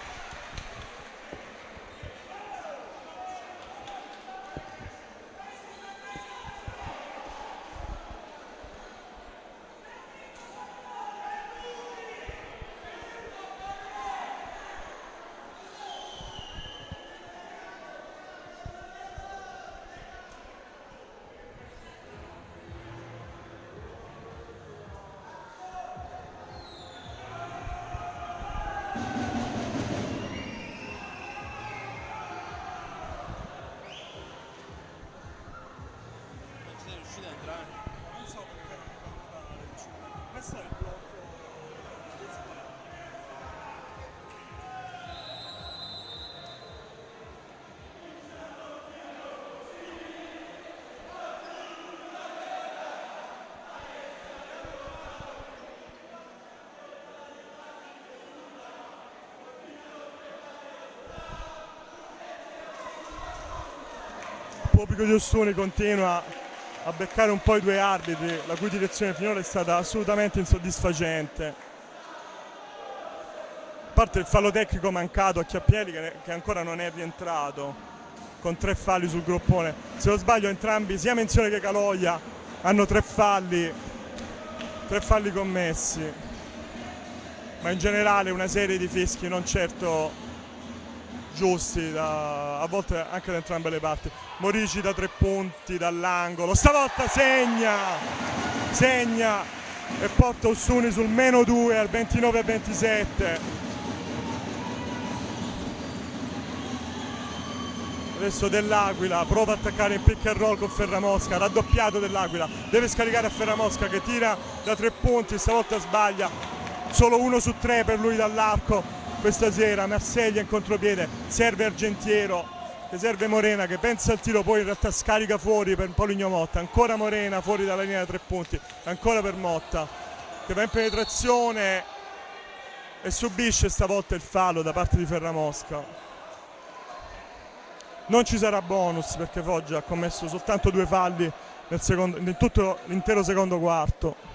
pubblico di Ostuni continua a beccare un po' i due arbitri, la cui direzione finora è stata assolutamente insoddisfacente. A parte il fallo tecnico mancato a Chiappielli che, che ancora non è rientrato, con tre falli sul groppone. Se non sbaglio entrambi, sia Menzione che Caloia, hanno tre falli, tre falli commessi. Ma in generale una serie di fischi non certo giusti, da, a volte anche da entrambe le parti. Morici da tre punti dall'angolo, stavolta segna, segna e porta Ostuni sul meno due al ventinove a ventisette. Adesso Dell'Aquila prova a attaccare in pick and roll con Ferramosca, raddoppiato Dell'Aquila, deve scaricare a Ferramosca che tira da tre punti, stavolta sbaglia, solo uno su tre per lui dall'arco questa sera. Marseglia in contropiede, serve Argentiero, che serve Morena che pensa al tiro, poi in realtà scarica fuori per Poligno Motta, ancora Morena fuori dalla linea da tre punti, ancora per Motta che va in penetrazione e subisce stavolta il fallo da parte di Ferramosca. Non ci sarà bonus perché Foggia ha commesso soltanto due falli nel secondo, in tutto l'intero secondo quarto.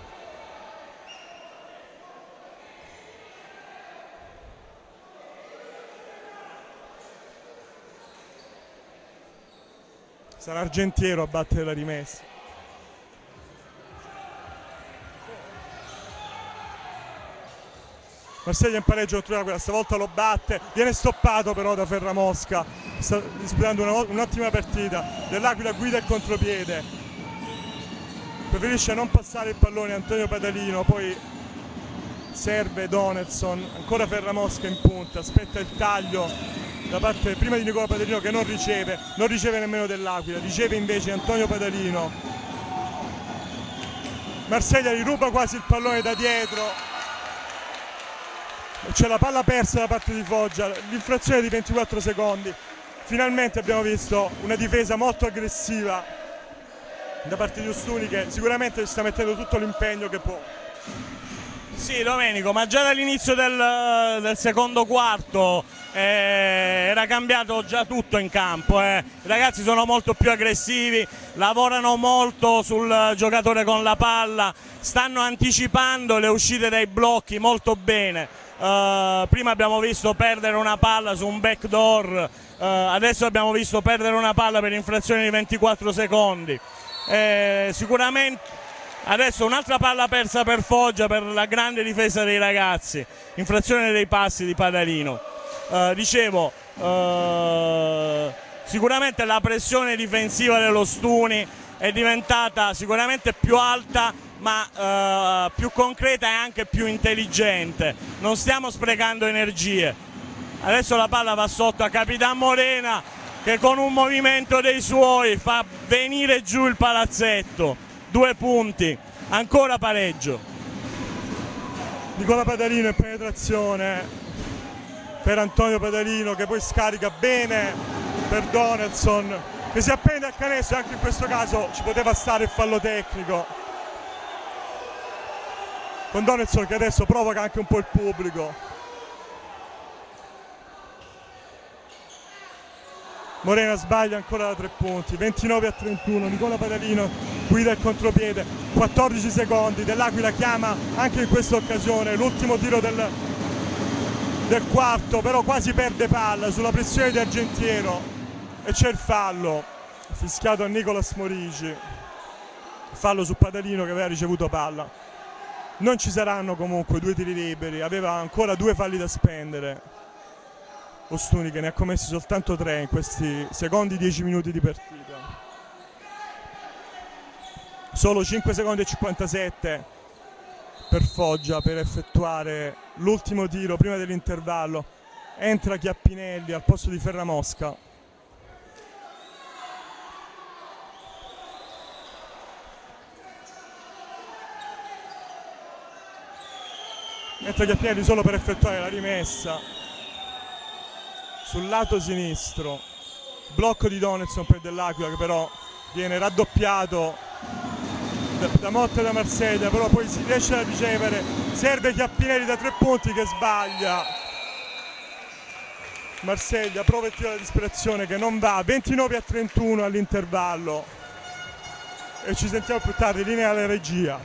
Sarà Argentiero a battere la rimessa. Marseglia in pareggio contro l'Aquila, stavolta lo batte, viene stoppato però da Ferramosca, sta disputando un'ottima partita. Dell'Aquila guida il contropiede, preferisce non passare il pallone Antonio Padalino, poi serve Donaldson, ancora Ferramosca in punta, aspetta il taglio da parte prima di Nicola Padalino che non riceve, non riceve nemmeno Dell'Aquila, riceve invece Antonio Padalino. Marseglia gli ruba quasi il pallone da dietro, c'è la palla persa da parte di Foggia, l'infrazione di ventiquattro secondi. Finalmente abbiamo visto una difesa molto aggressiva da parte di Ostuni che sicuramente sta mettendo tutto l'impegno che può. Sì, Domenico, ma già dall'inizio del, del secondo quarto eh, era cambiato già tutto in campo. Eh. I ragazzi sono molto più aggressivi, lavorano molto sul giocatore con la palla, stanno anticipando le uscite dai blocchi molto bene. Uh, prima abbiamo visto perdere una palla su un backdoor, uh, adesso abbiamo visto perdere una palla per infrazione di ventiquattro secondi. Eh, sicuramente adesso un'altra palla persa per Foggia per la grande difesa dei ragazzi, infrazione dei passi di Padalino. Uh, dicevo, uh, sicuramente la pressione difensiva dello Ostuni è diventata sicuramente più alta, ma uh, più concreta e anche più intelligente. Non stiamo sprecando energie. Adesso la palla va sotto a Capitan Morena che con un movimento dei suoi fa venire giù il palazzetto. Due punti, ancora pareggio. Nicola Padalino in penetrazione per Antonio Padalino che poi scarica bene per Donaldson che si appende al canestro, anche in questo caso ci poteva stare il fallo tecnico con Donaldson che adesso provoca anche un po' il pubblico. Morena sbaglia ancora da tre punti, ventinove a trentuno, Nicola Padalino guida il contropiede, quattordici secondi, Dell'Aquila chiama anche in questa occasione l'ultimo tiro del, del quarto, però quasi perde palla sulla pressione di Argentiero e c'è il fallo fischiato a Nicolas Morici, fallo su Padalino che aveva ricevuto palla. Non ci saranno comunque due tiri liberi, aveva ancora due falli da spendere Ostuni che ne ha commessi soltanto tre in questi secondi dieci minuti di partita. Solo cinque secondi e cinquantasette per Foggia per effettuare l'ultimo tiro prima dell'intervallo. Entra Chiappinelli al posto di Ferramosca. Entra Chiappinelli solo per effettuare la rimessa sul lato sinistro, blocco di Donaldson per Dell'Aquila che però viene raddoppiato da, da Motta e da Marseglia, però poi si riesce a ricevere, serve Chiappinelli da tre punti che sbaglia. Marsiglia prova il tiro da disperazione che non va, ventinove a trentuno all'intervallo, e ci sentiamo più tardi, linea alla regia.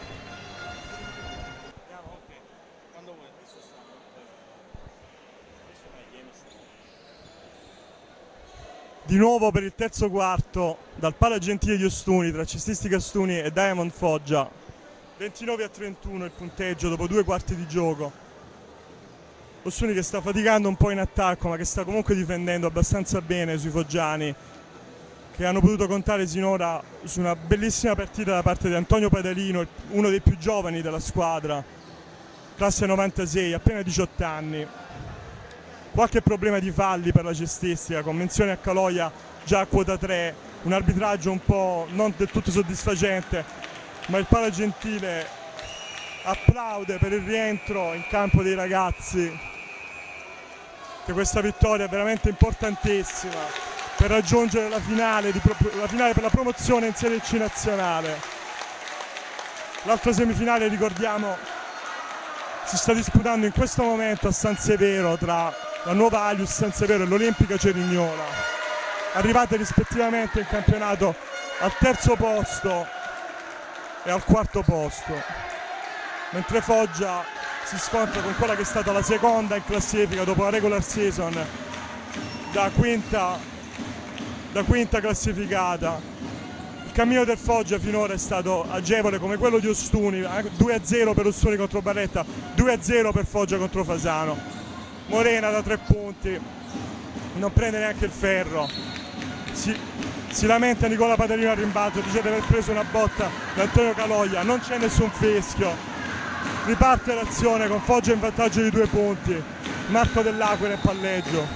Di nuovo per il terzo quarto dal Pala Gentile di Ostuni, tra Cestistica Ostuni e Diamond Foggia, ventinove a trentuno il punteggio dopo due quarti di gioco. Ostuni che sta faticando un po' in attacco, ma che sta comunque difendendo abbastanza bene sui foggiani, che hanno potuto contare sinora su una bellissima partita da parte di Antonio Padalino, uno dei più giovani della squadra, classe novantasei, appena diciotto anni. Qualche problema di falli per la cestistica, con menzione a Caloia già a quota tre, un arbitraggio un po' non del tutto soddisfacente, ma il Pala Gentile applaude per il rientro in campo dei ragazzi, che questa vittoria è veramente importantissima per raggiungere la finale, di, la finale per la promozione in Serie C nazionale. L'altra semifinale, ricordiamo, si sta disputando in questo momento a San Severo tra la nuova Alius San Severo e l'Olimpica Cerignola, arrivate rispettivamente in campionato al terzo posto e al quarto posto, mentre Foggia si scontra con quella che è stata la seconda in classifica dopo la regular season, da quinta, da quinta classificata. Il cammino del Foggia finora è stato agevole come quello di Ostuni, due a zero per Ostuni contro Barletta, due a zero per Foggia contro Fasano. Morena da tre punti, non prende neanche il ferro, si, si lamenta Nicola Padalino al rimbalzo, dice di aver preso una botta da Antonio Caloia, non c'è nessun fischio, riparte l'azione con Foggia in vantaggio di due punti, Marco Dell'Aquila in palleggio,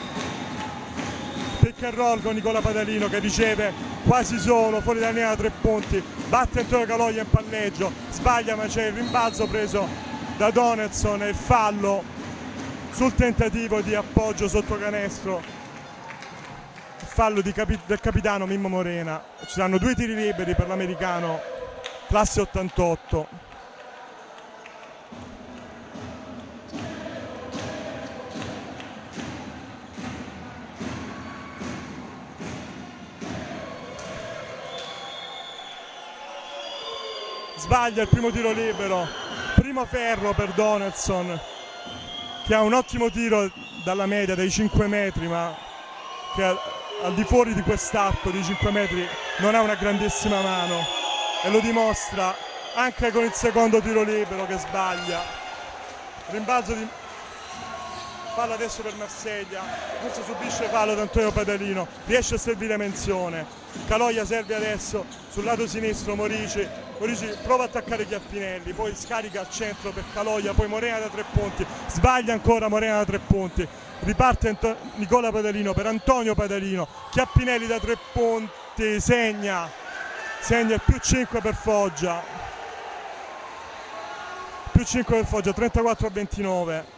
pick and roll con Nicola Padalino che riceve quasi solo, fuori da linea da tre punti, batte Antonio Caloia in palleggio, sbaglia ma c'è il rimbalzo preso da Donaldson e il fallo sul tentativo di appoggio sotto canestro, il fallo di capi- del capitano Mimmo Morena. Ci saranno due tiri liberi per l'americano classe ottantotto. Sbaglia il primo tiro libero, primo ferro per Donaldson, che ha un ottimo tiro dalla media dei cinque metri, ma che al di fuori di quest'arco di cinque metri non ha una grandissima mano, e lo dimostra anche con il secondo tiro libero che sbaglia. Rimbalzo di palla adesso per Marsiglia, forse subisce fallo da Antonio Padalino, riesce a servire menzione. Caloia serve adesso sul lato sinistro Morici, Morici prova a attaccare Chiappinelli, poi scarica al centro per Caloia, poi Morena da tre punti, sbaglia ancora Morena da tre punti, riparte Anto- Nicola Padalino per Antonio Padalino, Chiappinelli da tre punti, segna, segna il più cinque per Foggia, più cinque per Foggia, trentaquattro a ventinove.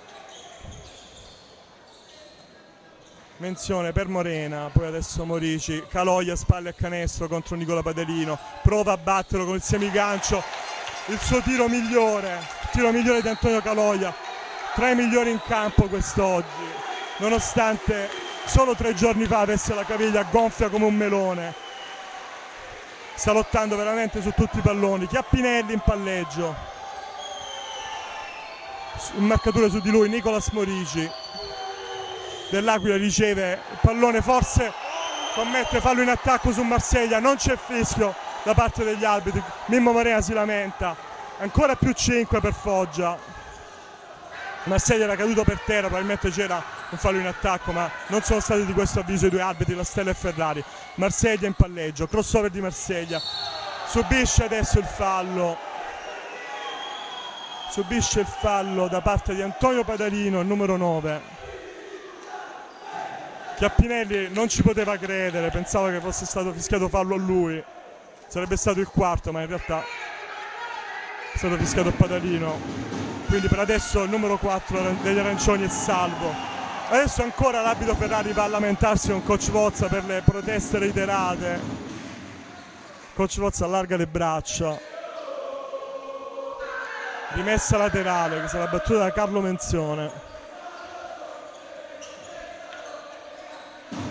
Menzione per Morena, poi adesso Morici, Caloia spalle a canestro contro Nicola Padalino, prova a batterlo con il semigancio, il suo tiro migliore, il tiro migliore di Antonio Caloia, tra i migliori in campo quest'oggi, nonostante solo tre giorni fa avesse la caviglia gonfia come un melone. Sta lottando veramente su tutti i palloni. Chiappinelli in palleggio, in marcatura su di lui Nicolas Morici. Dell'Aquila riceve il pallone, forse commette fallo in attacco su Marsiglia, non c'è fischio da parte degli arbitri, Mimmo Morena si lamenta, ancora più cinque per Foggia. Marsiglia era caduto per terra, probabilmente c'era un fallo in attacco, ma non sono stati di questo avviso i due arbitri, la Stella e Ferrari. Marsiglia in palleggio, crossover di Marsiglia, subisce adesso il fallo, subisce il fallo da parte di Antonio Padalino, il numero nove. Chiappinelli non ci poteva credere, pensava che fosse stato fischiato fallo a lui, sarebbe stato il quarto, ma in realtà è stato fischiato a Padalino, quindi per adesso il numero quattro degli arancioni è salvo. Adesso ancora l'arbitro Ferrari va a lamentarsi con Coach Vozza per le proteste reiterate. Coach Vozza allarga le braccia, rimessa laterale che sarà battuta da Carlo Menzione.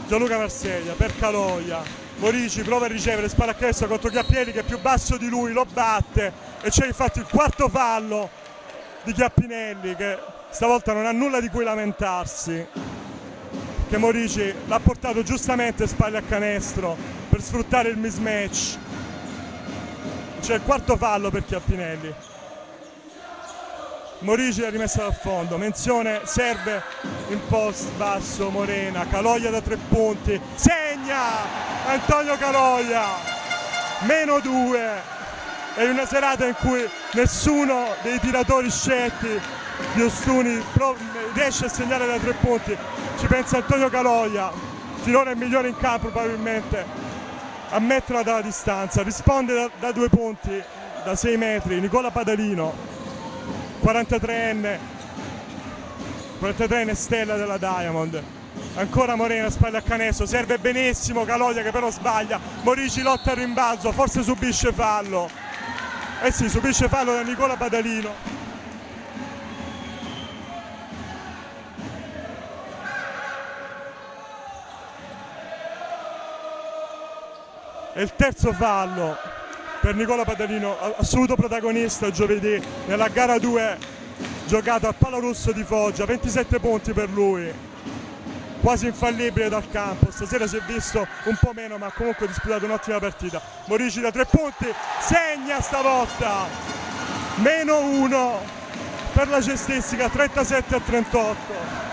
Gianluca Marseglia per Kaloya, Morici prova a ricevere, spalla a canestro contro Chiappinelli che è più basso di lui, lo batte e c'è infatti il quarto fallo di Chiappinelli che stavolta non ha nulla di cui lamentarsi, che Morici l'ha portato giustamente spalle a canestro per sfruttare il mismatch. C'è il quarto fallo per Chiappinelli. Morici l'ha rimessa dal fondo, menzione, serve in post basso Morena, Kaloya da tre punti, segna Antonio Kaloya, meno due, è una serata in cui nessuno dei tiratori scelti di Ostuni riesce a segnare da tre punti, ci pensa Antonio Kaloya, finora il migliore in campo probabilmente, a metterla dalla distanza, risponde da, da due punti, da sei metri, Nicola Padalino, quarantatreenne, quarantatreenne stella della Diamond. Ancora Morena, spalle a canestro, serve benissimo Kaloya che però sbaglia, Morici lotta al rimbalzo, forse subisce fallo. Eh sì, subisce fallo da Nicola Padalino. E il terzo fallo per Nicola Padalino, assoluto protagonista giovedì nella gara due giocata al Palo Russo di Foggia, ventisette punti per lui, quasi infallibile dal campo, stasera si è visto un po' meno ma comunque ha disputato un'ottima partita. Morici da tre punti, segna stavolta, meno uno per la cestistica, trentasette a trentotto,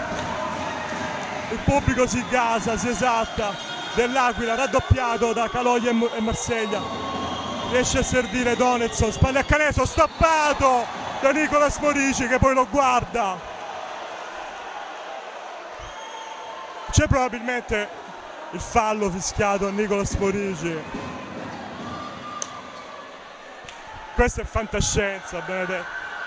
il pubblico si gasa, si esalta, dell'Aquila raddoppiato da Kaloya e Marseglia. Riesce a servire Donaldson, spalle a canestro, stoppato da Nicolas Morici che poi lo guarda. C'è probabilmente il fallo fischiato a Nicolas Morici. Questa è fantascienza, Benedetto.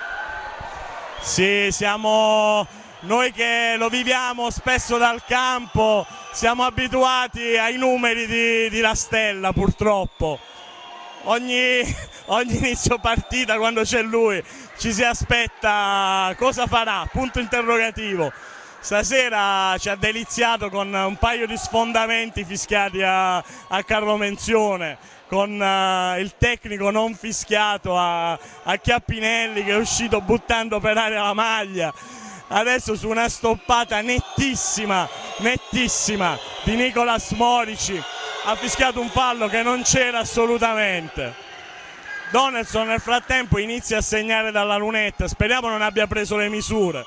Sì, siamo noi che lo viviamo spesso dal campo, siamo abituati ai numeri di, di La Stella purtroppo. Ogni, ogni inizio partita quando c'è lui ci si aspetta cosa farà, punto interrogativo. Stasera ci ha deliziato con un paio di sfondamenti fischiati a, a Carlo Menzione, con uh, il tecnico non fischiato a, a Chiappinelli che è uscito buttando per aria la maglia. Adesso su una stoppata nettissima, nettissima di Nicolas Morici ha fischiato un fallo che non c'era assolutamente. Donaldson nel frattempo inizia a segnare dalla lunetta, speriamo non abbia preso le misure.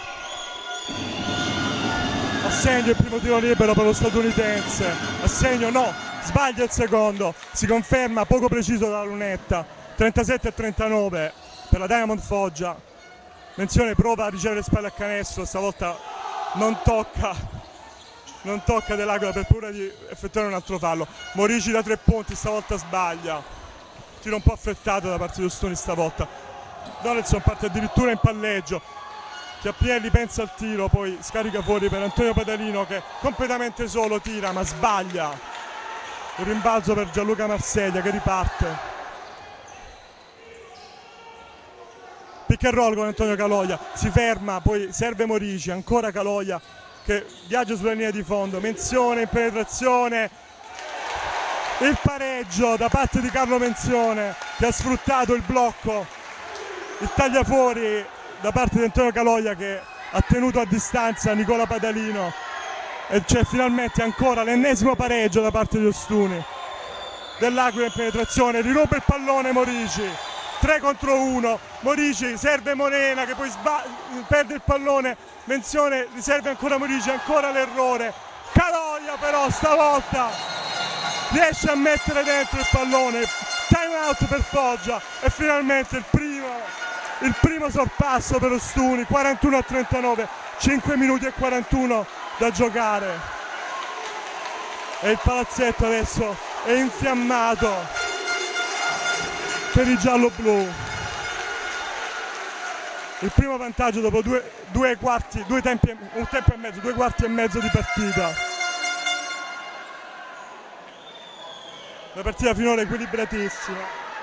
Assegno il primo tiro libero per lo statunitense, assegno no, sbaglia il secondo, si conferma poco preciso dalla lunetta, trentasette a trentanove per la Diamond Foggia. Menzione prova a ricevere spalle a canestro, stavolta non tocca. Non tocca dell'Aquila per paura di effettuare un altro fallo. Morici da tre punti, stavolta sbaglia. Tiro un po' affrettato da parte di Ostuni stavolta. Donaldson parte addirittura in palleggio. Chiappinelli pensa al tiro, poi scarica fuori per Antonio Padalino che completamente solo tira ma sbaglia. Il rimbalzo per Gianluca Marseglia che riparte. Pick and roll con Antonio Kaloya, si ferma, poi serve Morici, ancora Kaloya che viaggia sulla linea di fondo, menzione in penetrazione, il pareggio da parte di Carlo Menzione che ha sfruttato il blocco, il tagliafuori da parte di Antonio Kaloya che ha tenuto a distanza Nicola Padalino e c'è finalmente ancora l'ennesimo pareggio da parte di Ostuni. Dell'Aquila in penetrazione, riruba il pallone Morici, tre contro uno, Morici serve Morena che poi perde il pallone, Menzione riserve ancora Morici, ancora l'errore, Kaloya però stavolta riesce a mettere dentro il pallone, time out per Foggia e finalmente il primo, il primo sorpasso per Ostuni, quarantuno a trentanove, cinque minuti e quarantuno da giocare e il palazzetto adesso è infiammato per i giallo-blu. Il primo vantaggio dopo due, due quarti, due tempi, un tempo e mezzo, due quarti e mezzo di partita. La partita finora è equilibratissima.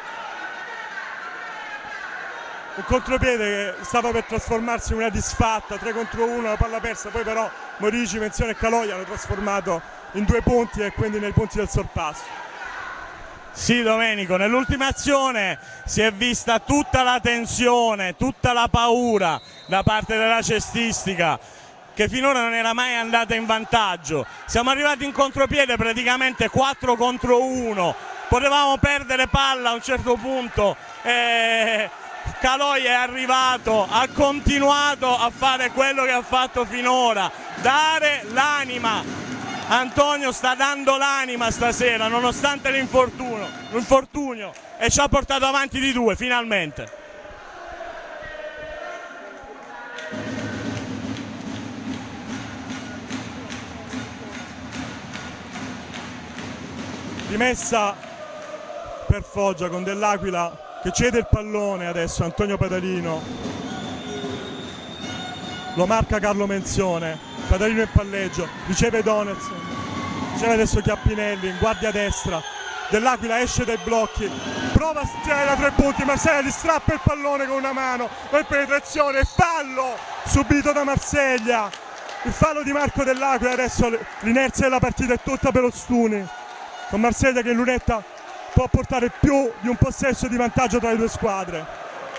Un contropiede che stava per trasformarsi in una disfatta, tre contro uno, la palla persa, poi però Morici, Menzione e Kaloya hanno trasformato in due punti e quindi nei punti del sorpasso. Sì, Domenico, nell'ultima azione si è vista tutta la tensione, tutta la paura da parte della cestistica, che finora non era mai andata in vantaggio. Siamo arrivati in contropiede praticamente quattro contro uno, potevamo perdere palla a un certo punto e Caloi è arrivato, ha continuato a fare quello che ha fatto finora, dare l'anima. Antonio sta dando l'anima stasera nonostante l'infortunio, l'infortunio e ci ha portato avanti di due finalmente. Rimessa per Foggia con Dell'Aquila che cede il pallone adesso. Antonio Padalino lo marca Carlo Menzione. Padalino in palleggio, riceve Donaldson, riceve adesso Chiappinelli in guardia destra. Dell'Aquila esce dai blocchi, prova a tirare da tre punti, Marseglia gli strappa il pallone con una mano, poi penetrazione, fallo subito da Marseglia, il fallo di Marco Dell'Aquila. Adesso l'inerzia della partita è tutta per Ostuni, con Marseglia che in lunetta può portare più di un possesso di vantaggio tra le due squadre.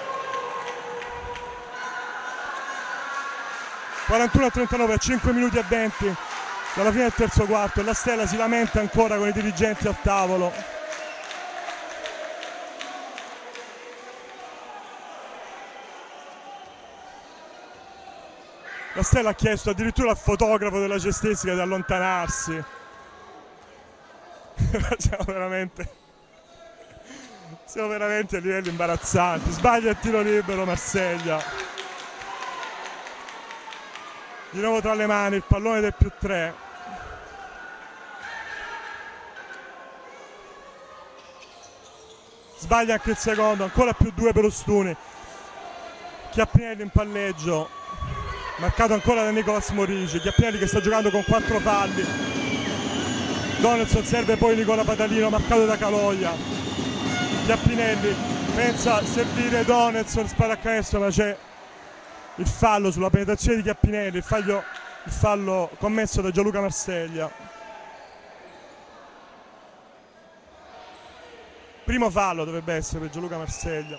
quarantuno a trentanove, a cinque minuti e venti dalla fine del terzo quarto e la Stella si lamenta ancora con i dirigenti al tavolo. La Stella ha chiesto addirittura al fotografo della cestistica di allontanarsi. siamo veramente siamo veramente a livelli imbarazzanti. Sbaglia il tiro libero Marseglia. Di nuovo tra le mani il pallone del più tre. Sbaglia anche il secondo, ancora più due per Ostuni. Chiappinelli in palleggio, marcato ancora da Nicolas Morici. Chiappinelli che sta giocando con quattro falli. Donaldson serve poi Nicola Padalino, marcato da Caloia. Chiappinelli pensa a servire Donaldson, spara a canestro, ma c'è il fallo sulla penetrazione di Chiappinelli, il fallo, il fallo commesso da Gianluca Marseglia. Primo fallo dovrebbe essere per Gianluca Marseglia.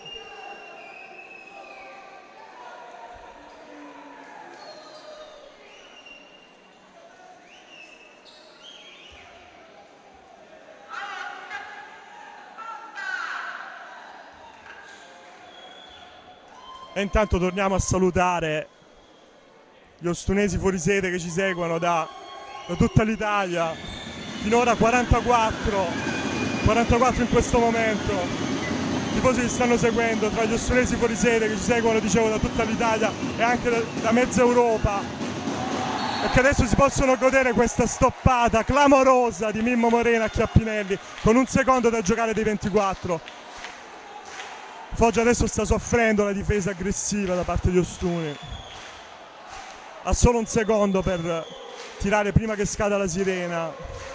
E intanto torniamo a salutare gli ostunesi fuori sede che ci seguono da, da tutta l'Italia. Finora quarantaquattro, quarantaquattro in questo momento. I tifosi che stanno seguendo tra gli ostunesi fuori sede che ci seguono, dicevo, da tutta l'Italia e anche da, da mezza Europa. E che adesso si possono godere questa stoppata clamorosa di Mimmo Morena a Chiappinelli con un secondo da giocare dei ventiquattro. Foggia adesso sta soffrendo la difesa aggressiva da parte di Ostuni. Ha solo un secondo per tirare prima che scada la sirena.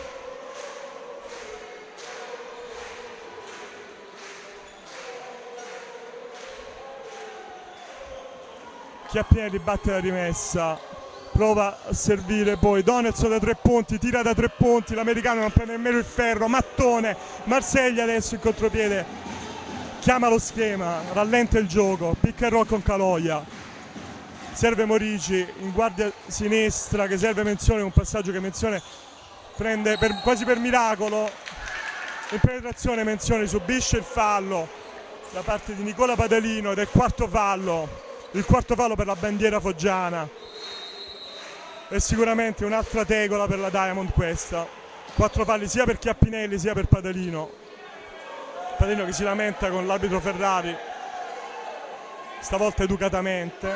Chiappinelli batte la rimessa, prova a servire poi Donaldson da tre punti, tira da tre punti, l'americano non prende nemmeno il ferro. Mattone, Marseglia adesso in contropiede. Chiama lo schema, rallenta il gioco, pick and roll con Caloia. Serve Morici in guardia sinistra che serve Menzione, un passaggio che Menzione prende per, quasi per miracolo. In penetrazione Menzione subisce il fallo da parte di Nicola Padalino ed è il quarto fallo, il quarto fallo per la bandiera foggiana. È sicuramente un'altra tegola per la Diamond questa. Quattro falli sia per Chiappinelli sia per Padalino. Padalino che si lamenta con l'arbitro Ferrari, stavolta educatamente.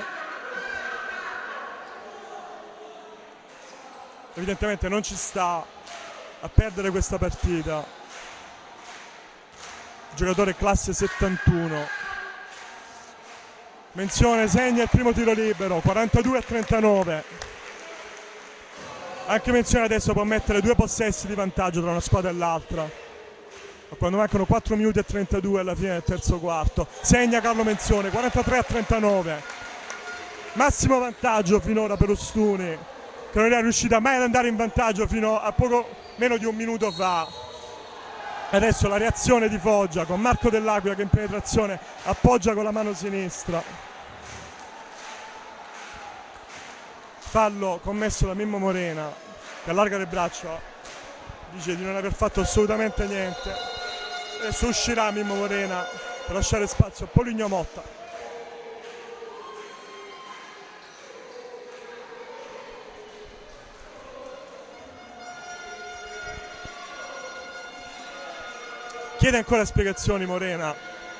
Evidentemente non ci sta a perdere questa partita. Giocatore classe settantuno. Menzione segna il primo tiro libero, quarantadue a trentanove. Anche Menzione adesso può mettere due possessi di vantaggio tra una squadra e l'altra. Quando mancano quattro minuti e trentadue alla fine del terzo quarto. Segna Carlo Menzione, quarantatré a trentanove. Massimo vantaggio finora per Ostuni. che non era riuscita mai ad andare in vantaggio fino a poco meno di un minuto fa. Adesso la reazione di Foggia con Marco Dell'Aquila che in penetrazione appoggia con la mano sinistra. Fallo commesso da Mimmo Morena che allarga le braccia, dice di non aver fatto assolutamente niente. Adesso uscirà Mimmo Morena per lasciare spazio a Poligno Motta. Chiede ancora spiegazioni Morena.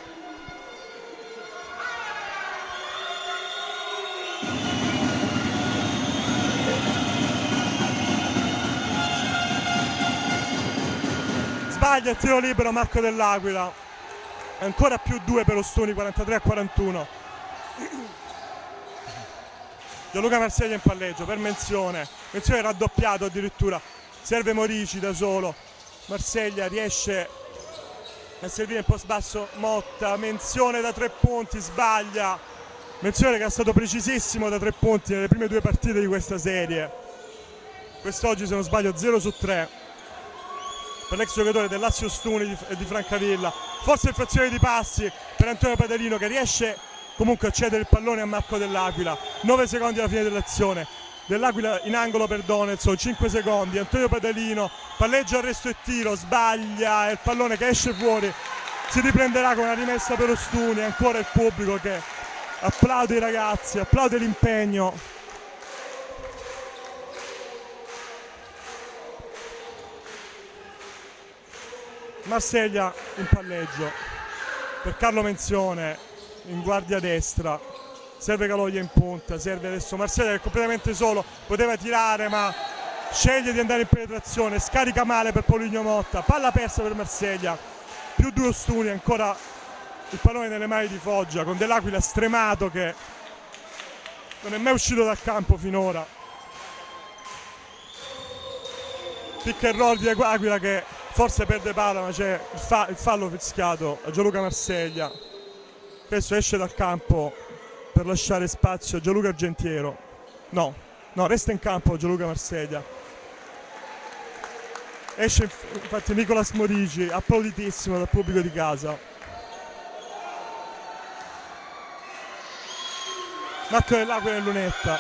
Sbaglia il tiro libero Marco Dell'Aquila. Ancora più due per Ostuni, quarantatré a quarantuno. Gianluca Marseglia in palleggio per Menzione. Menzione raddoppiato addirittura. Serve Morici da solo. Marseglia riesce a servire in post basso Motta. Menzione da tre punti, sbaglia. Menzione che è stato precisissimo da tre punti nelle prime due partite di questa serie. Quest'oggi, se non sbaglio, zero su tre per l'ex giocatore del Lazio Ostuni e di Francavilla. Forse infrazione di passi per Antonio Padalino che riesce comunque a cedere il pallone a Marco Dell'Aquila. nove secondi alla fine dell'azione. Dell'Aquila in angolo per Donelson, cinque secondi, Antonio Padalino, palleggio, arresto e tiro, sbaglia, e il pallone che esce fuori, si riprenderà con una rimessa per Ostuni. Ancora il pubblico che applaude i ragazzi, applaude l'impegno. Marseglia in palleggio per Carlo Menzione in guardia destra. Serve Caloglia in punta, serve adesso Marseglia che è completamente solo, poteva tirare ma sceglie di andare in penetrazione, scarica male per Poligno Motta, palla persa per Marseglia, più due Ostuni, ancora il pallone nelle mani di Foggia con Dell'Aquila stremato che non è mai uscito dal campo finora. Pick and roll di Aquila che forse perde palla ma c'è il, fa il fallo fischiato a Gianluca Marseglia. Adesso esce dal campo per lasciare spazio a Gianluca Argentiero. No, no, resta in campo Gianluca Marseglia. Esce infatti Nicolas Morici, applauditissimo dal pubblico di casa. Marco Dell'Aquila e Lunetta.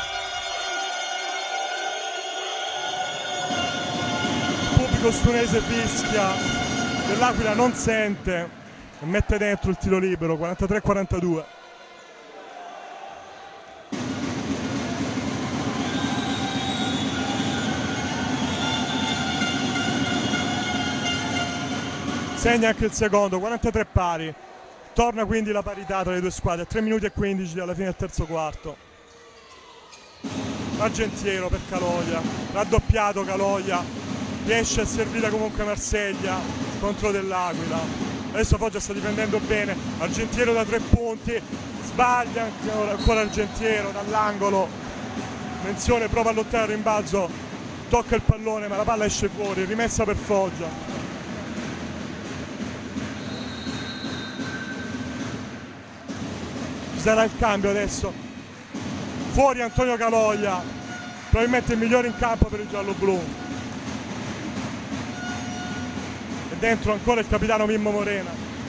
Il pubblico ostunese fischia, Dell'Aquila non sente e mette dentro il tiro libero, quarantatré a quarantadue. Segna anche il secondo, quarantatré pari. Torna quindi la parità tra le due squadre, tre minuti e quindici alla fine del terzo quarto. Argentiero per Caloglia, raddoppiato Caloglia, riesce a servire comunque Marseglia contro Dell'Aquila. Adesso Foggia sta difendendo bene, Argentiero da tre punti, sbaglia ancora, ancora Argentiero dall'angolo. Menzione prova a lottare al rimbalzo, tocca il pallone ma la palla esce fuori, rimessa per Foggia. Sarà il cambio adesso, fuori Antonio Caloglia, probabilmente il migliore in campo per il giallo-blu, e dentro ancora il capitano Mimmo Morena.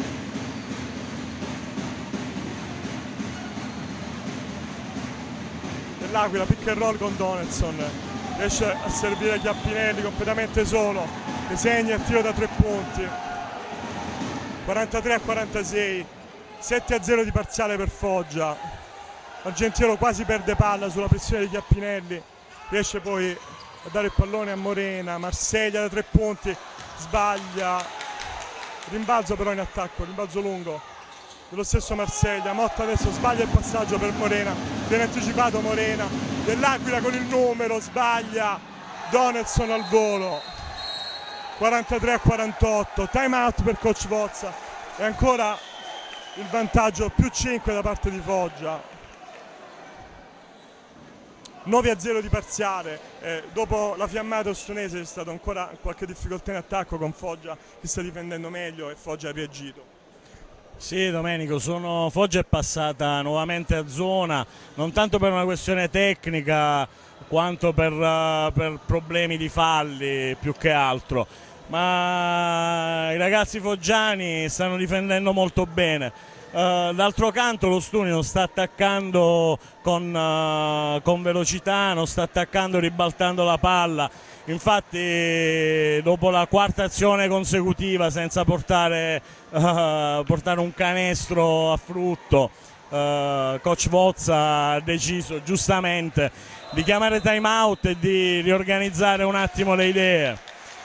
Dell'Aquila, pick and roll con Donelson, riesce a servire Chiappinelli completamente solo, che segna il tiro da tre punti, quarantatré a quarantasei. sette a zero di parziale per Foggia. Argentiero quasi perde palla sulla pressione di Chiappinelli, riesce poi a dare il pallone a Morena. Marseglia da tre punti, sbaglia, rimbalzo però in attacco, rimbalzo lungo dello stesso Marseglia. Motta adesso sbaglia il passaggio per Morena, viene anticipato Morena. Dell'Aquila con il numero, sbaglia Donelson al volo. quarantatré a quarantotto, time out per coach Vozza e ancora il vantaggio più cinque da parte di Foggia. nove a zero di parziale, eh, dopo la fiammata ostunese c'è stata ancora qualche difficoltà in attacco con Foggia che sta difendendo meglio e Foggia ha reagito. Sì Domenico, sono... Foggia è passata nuovamente a zona, non tanto per una questione tecnica quanto per, uh, per problemi di falli più che altro, ma i ragazzi foggiani stanno difendendo molto bene. Uh, d'altro canto lo Stuni non sta attaccando con, uh, con velocità, non sta attaccando ribaltando la palla, infatti dopo la quarta azione consecutiva senza portare, uh, portare un canestro a frutto, uh, coach Vozza ha deciso giustamente di chiamare time out e di riorganizzare un attimo le idee.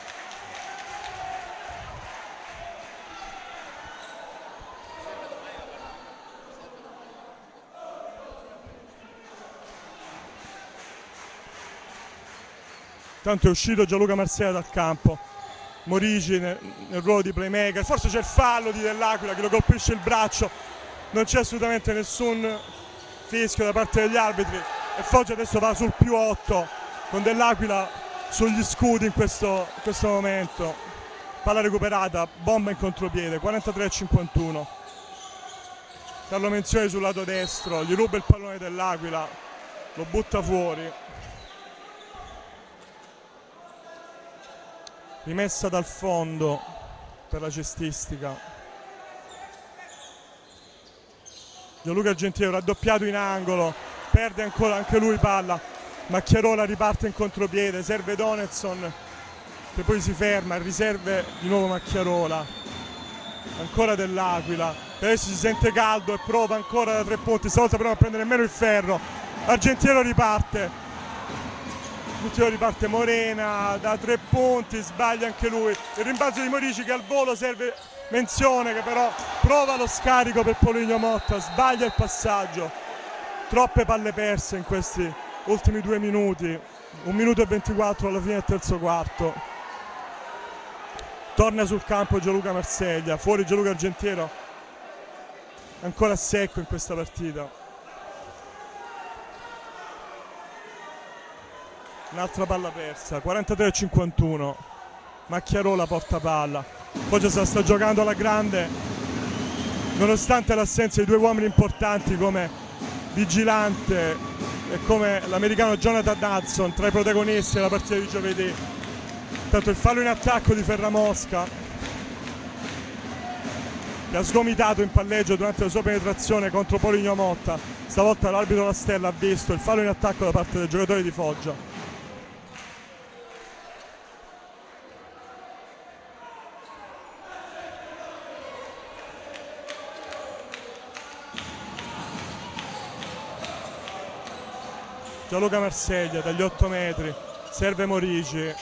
Tanto è uscito Gianluca Marseglia dal campo, Morici nel, nel ruolo di playmaker, forse c'è il fallo di Dell'Aquila che lo colpisce il braccio, non c'è assolutamente nessun fischio da parte degli arbitri e Foggia adesso va sul più otto con Dell'Aquila sugli scudi in questo, in questo momento. Palla recuperata, bomba in contropiede, quarantatré a cinquantuno. Carlo Menzioni sul lato destro, gli ruba il pallone Dell'Aquila, lo butta fuori. Rimessa dal fondo per la cestistica. Gianluca Argentino raddoppiato in angolo, perde ancora anche lui palla, Macchiarola riparte in contropiede, serve Donaldson che poi si ferma, riserve di nuovo Macchiarola, ancora Dell'Aquila, adesso si sente caldo e prova ancora da tre punti, stavolta prova a prendere nemmeno il ferro, Argentino riparte. L'ultimo riparte Morena da tre punti, sbaglia anche lui, il rimbalzo di Morici che al volo serve Menzione che però prova lo scarico per Poligno Motta, sbaglia il passaggio, troppe palle perse in questi ultimi due minuti, un minuto e ventiquattro alla fine del terzo quarto. Torna sul campo Gianluca Marseglia, fuori Gianluca Argentiero, ancora secco in questa partita. Un'altra palla persa, quarantatré a cinquantuno, Macchiarola porta palla, Foggia se la sta giocando alla grande, nonostante l'assenza di due uomini importanti come Vigilante e come l'americano Jonathan Hudson tra i protagonisti della partita di giovedì. Tanto il fallo in attacco di Ferramosca, che ha sgomitato in palleggio durante la sua penetrazione contro Poligno Motta, stavolta l'arbitro La Stella ha visto il fallo in attacco da parte dei giocatori di Foggia. Gianluca Marseglia dagli otto metri, serve Morici,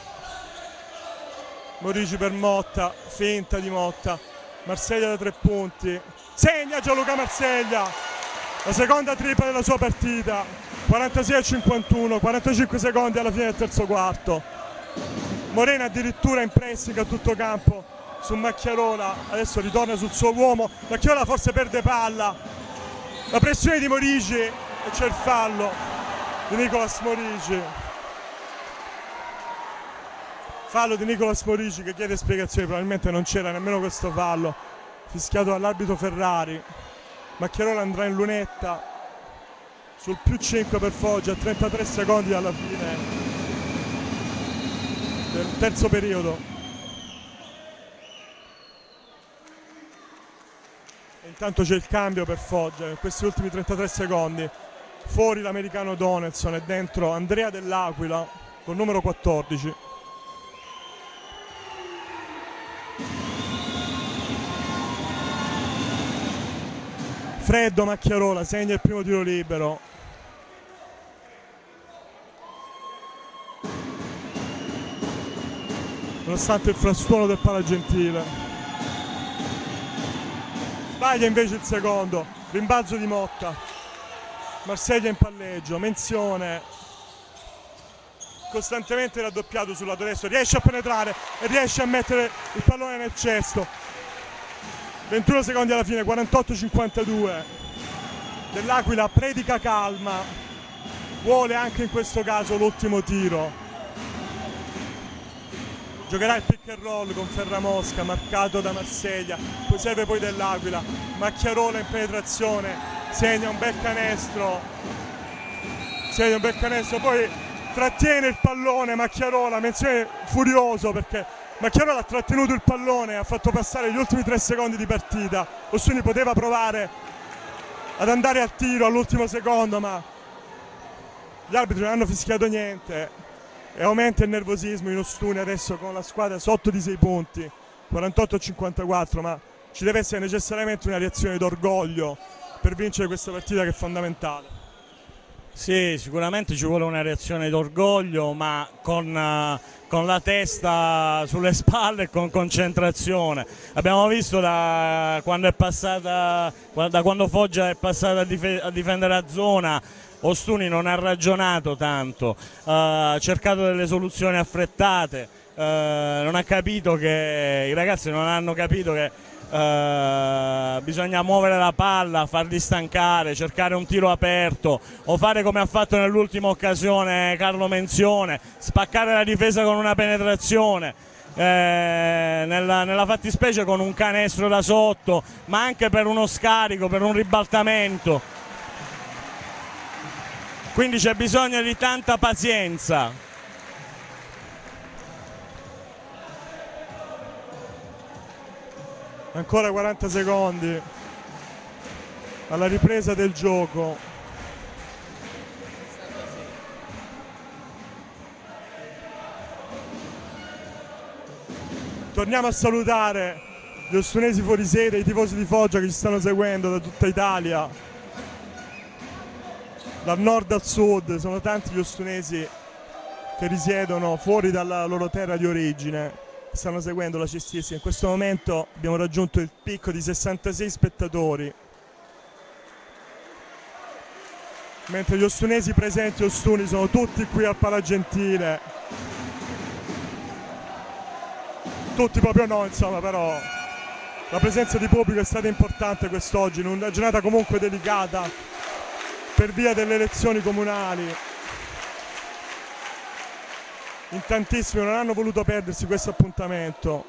Morici per Motta, finta di Motta, Marseglia da tre punti, segna Gianluca Marseglia, la seconda tripla della sua partita, quarantasei a cinquantuno, quarantacinque secondi alla fine del terzo quarto. Morena addirittura in pressing a tutto campo su Macchiarola, adesso ritorna sul suo uomo, Macchiarola forse perde palla, la pressione di Morici e c'è il fallo di Nicolas Morici, fallo di Nicolas Morici che chiede spiegazioni, probabilmente non c'era nemmeno questo fallo, fischiato dall'arbitro Ferrari. Macchiarola andrà in lunetta sul più cinque per Foggia a trentatré secondi alla fine del terzo periodo. E intanto c'è il cambio per Foggia in questi ultimi trentatré secondi. Fuori l'americano Donaldson e dentro Andrea Dell'Aquila col numero quattordici. Freddo Macchiarola segna il primo tiro libero. Nonostante il frastuono del Palagentile. Sbaglia invece il secondo, rimbalzo di Motta. Marseglia in palleggio, Menzione costantemente raddoppiato sul lato destro, riesce a penetrare e riesce a mettere il pallone nel cesto. ventuno secondi alla fine, quarantotto a cinquantadue. Dell'Aquila predica calma, vuole anche in questo caso l'ultimo tiro. Giocherà il pick and roll con Ferramosca marcato da Marseglia, poi serve poi Dell'Aquila, Macchiarola in penetrazione, segna un bel canestro, segna un bel canestro, poi trattiene il pallone Macchiarola, menzione furioso perché Macchiarola ha trattenuto il pallone, ha fatto passare gli ultimi tre secondi di partita. Ostuni poteva provare ad andare al tiro all'ultimo secondo, ma gli arbitri non hanno fischiato niente e aumenta il nervosismo in Ostuni adesso con la squadra sotto di sei punti, quarantotto a cinquantaquattro, ma ci deve essere necessariamente una reazione d'orgoglio per vincere questa partita che è fondamentale. Sì, sicuramente ci vuole una reazione d'orgoglio, ma con, uh, con la testa sulle spalle e con concentrazione. Abbiamo visto da quando, è passata, da quando Foggia è passata a, dif a difendere a zona, Ostuni non ha ragionato tanto, uh, ha cercato delle soluzioni affrettate, uh, non ha capito che, i ragazzi non hanno capito che Uh, bisogna muovere la palla, farli stancare, cercare un tiro aperto o fare come ha fatto nell'ultima occasione Carlo Menzione, spaccare la difesa con una penetrazione, eh, nella, nella fattispecie con un canestro da sotto, ma anche per uno scarico, per un ribaltamento. Quindi c'è bisogno di tanta pazienza. Ancora quaranta secondi alla ripresa del gioco. Torniamo a salutare gli ostunesi fuori sede, i tifosi di Foggia che ci stanno seguendo da tutta Italia, dal nord al sud. Sono tanti gli ostunesi che risiedono fuori dalla loro terra di origine, stanno seguendo la cestistica. In questo momento abbiamo raggiunto il picco di sessantasei spettatori, mentre gli ostunesi presenti Ostuni sono tutti qui al Palagentile, tutti proprio no insomma, però la presenza di pubblico è stata importante quest'oggi in una giornata comunque delicata per via delle elezioni comunali. In tantissimi non hanno voluto perdersi questo appuntamento.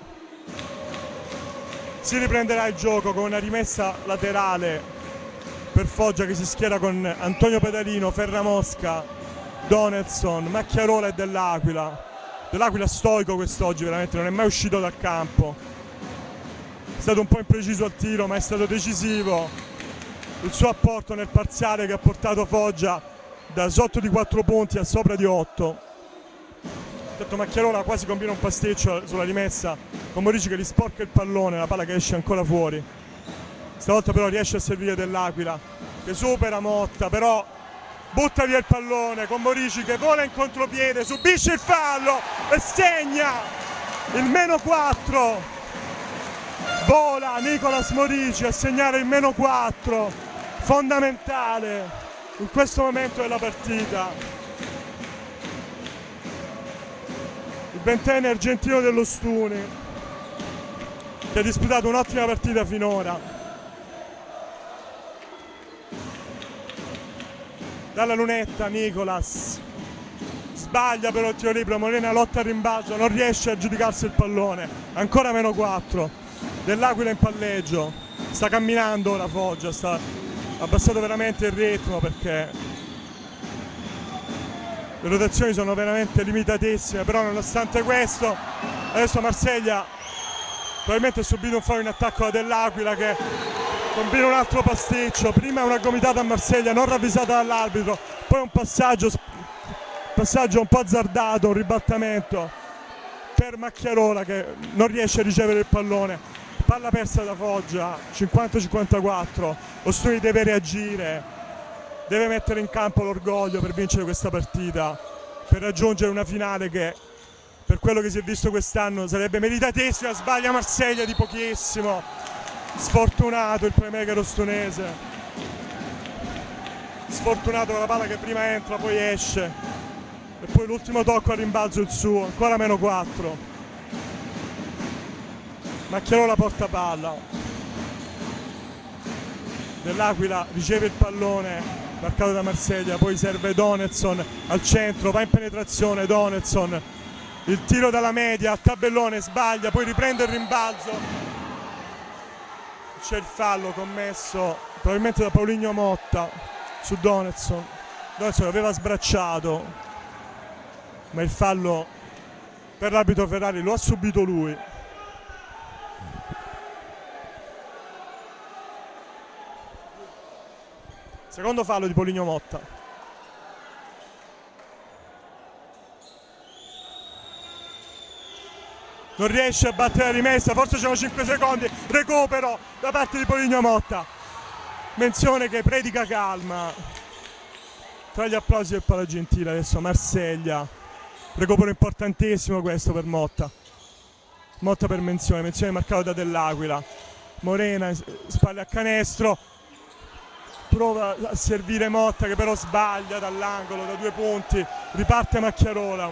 Si riprenderà il gioco con una rimessa laterale per Foggia che si schiera con Antonio Pedalino, Ferramosca, Donaldson, Macchiarola e Dell'Aquila. Dell'Aquila stoico quest'oggi, veramente non è mai uscito dal campo. È stato un po' impreciso al tiro, ma è stato decisivo il suo apporto nel parziale che ha portato Foggia da sotto di quattro punti a sopra di otto. Detto Macchiarola quasi combina un pasticcio sulla rimessa con Morici che gli sporca il pallone, la palla che esce ancora fuori. Stavolta però riesce a servire Dell'Aquila che supera Motta, però butta via il pallone con Morici che vola in contropiede, subisce il fallo e segna il meno quattro. Vola Nicolas Morici a segnare il meno quattro, fondamentale in questo momento della partita. Il ventenne argentino dell'Ostuni che ha disputato un'ottima partita finora. Dalla lunetta Nicolas sbaglia però il tiro libero, Molina lotta al rimbalzo, non riesce a giudicarsi il pallone, ancora meno quattro. Dell'Aquila in palleggio, sta camminando ora Foggia, sta abbassato veramente il ritmo perché le rotazioni sono veramente limitatissime, però nonostante questo adesso Marseglia probabilmente ha subito un fallo in attacco da Dell'Aquila che combina un altro pasticcio, prima una gomitata a Marseglia non ravvisata dall'arbitro, poi un passaggio, passaggio un po' azzardato, un ribaltamento per Macchiarola che non riesce a ricevere il pallone, palla persa da Foggia, cinquanta a cinquantaquattro, Ostuni deve reagire, deve mettere in campo l'orgoglio per vincere questa partita, per raggiungere una finale che per quello che si è visto quest'anno sarebbe meritatissima. Sbaglia Marseglia di pochissimo, sfortunato il playmaker ostunese, sfortunato con la palla che prima entra poi esce e poi l'ultimo tocco a rimbalzo il suo, ancora meno quattro. Macchiarola porta palla, Dell'Aquila riceve il pallone marcato da Marseglia, poi serve Donaldson al centro, va in penetrazione Donaldson, il tiro dalla media a tabellone, sbaglia, poi riprende il rimbalzo, c'è il fallo commesso probabilmente da Paulinho Motta su Donaldson. Donaldson aveva sbracciato, ma il fallo per l'arbitro Ferrari lo ha subito lui. Secondo fallo di Poligno Motta. Non riesce a battere la rimessa, forse c'erano cinque secondi, recupero da parte di Poligno Motta. Menzione che predica calma. Tra gli applausi del Palagentile adesso Marseglia. Recupero importantissimo questo per Motta. Motta per Menzione, Menzione marcato da Dell'Aquila. Morena, spalle a canestro. Prova a servire Motta che però sbaglia dall'angolo, da due punti. Riparte Macchiarola.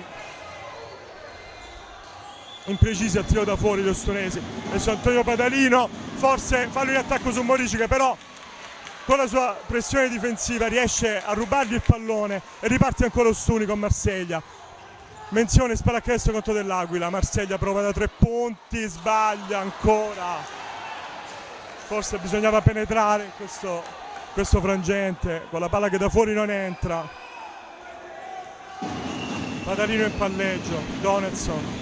Imprecisi al tiro da fuori gli ostunesi. Adesso Antonio Padalino, forse fallo in attacco su Morici che però con la sua pressione difensiva riesce a rubargli il pallone e riparte ancora Ostuni con Marseglia. Menzione spalla a canestro contro Dell'Aquila. Marseglia prova da tre punti, sbaglia ancora. Forse bisognava penetrare in questo, questo frangente con la palla che da fuori non entra. Padalino in palleggio, Donaldson.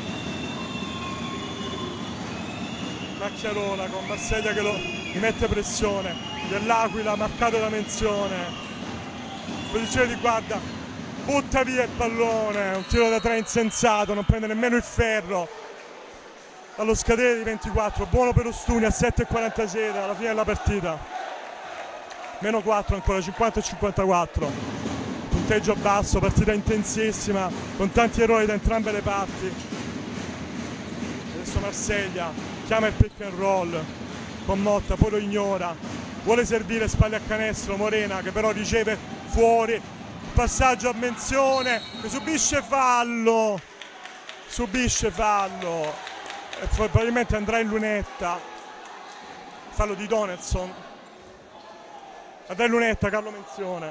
Macchiarola con Marseglia che lo gli mette pressione. Dell'Aquila marcato da Menzione, posizione di guardia, butta via il pallone, un tiro da tre insensato, non prende nemmeno il ferro. Allo scadere di ventiquattro, buono per Ostuni a sette e quarantasei alla fine della partita. Meno quattro ancora, cinquanta e cinquantaquattro. Punteggio basso, partita intensissima, con tanti errori da entrambe le parti. Adesso Marseglia chiama il pick and roll con Motta, poi lo ignora. Vuole servire spalle a canestro Morena che però riceve fuori. Passaggio a Menzione che subisce fallo. Subisce fallo. E poi probabilmente andrà in lunetta. Fallo di Donaldson. Andrà in lunetta Carlo Menzione.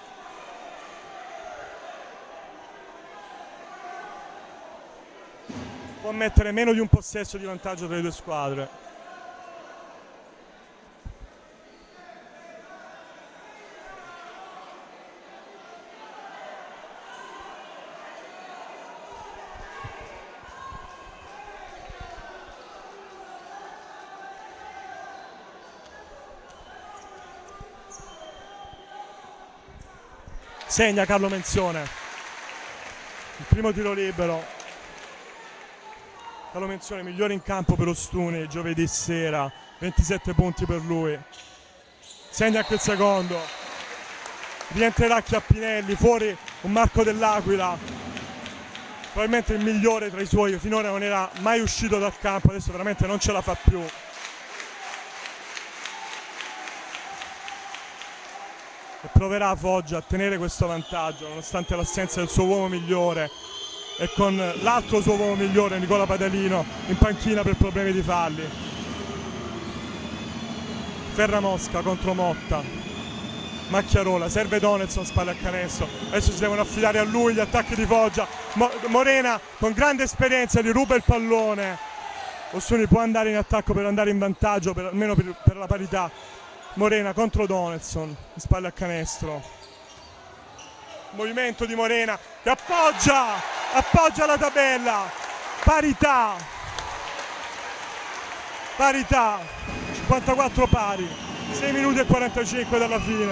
Può mettere meno di un possesso di vantaggio tra le due squadre. Segna Carlo Menzione, il primo tiro libero. Carlo Menzione migliore in campo per Ostuni giovedì sera, ventisette punti per lui. Segna anche il secondo, rientrerà Chiappinelli, fuori un Marco Dell'Aquila, probabilmente il migliore tra i suoi, finora non era mai uscito dal campo, adesso veramente non ce la fa più. E proverà Foggia a tenere questo vantaggio nonostante l'assenza del suo uomo migliore e con l'altro suo uomo migliore Nicola Padalino in panchina per problemi di falli. Ferramosca contro Motta. Macchiarola, serve Donaldson, spalle a canestro. Adesso si devono affidare a lui gli attacchi di Foggia. Mo Morena con grande esperienza gli ruba il pallone. Ostuni può andare in attacco per andare in vantaggio, per, almeno per, per la parità. Morena contro Donaldson, spalle a canestro. Movimento di Morena che appoggia, appoggia la tabella. Parità. Parità. cinquantaquattro pari. sei minuti e quarantacinque dalla fine.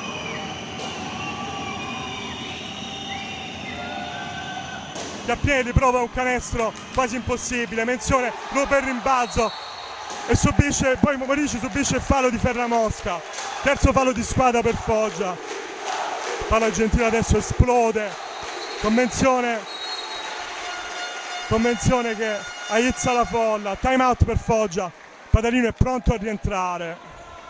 Chiappielli prova un canestro quasi impossibile. Menzione, lo per rimbalzo. E subisce, poi Morici subisce il fallo di Ferramosca. Terzo fallo di squadra per Foggia. Palagentile adesso esplode. Convenzione. Convenzione che aizza la folla. Time out per Foggia. Padalino è pronto a rientrare.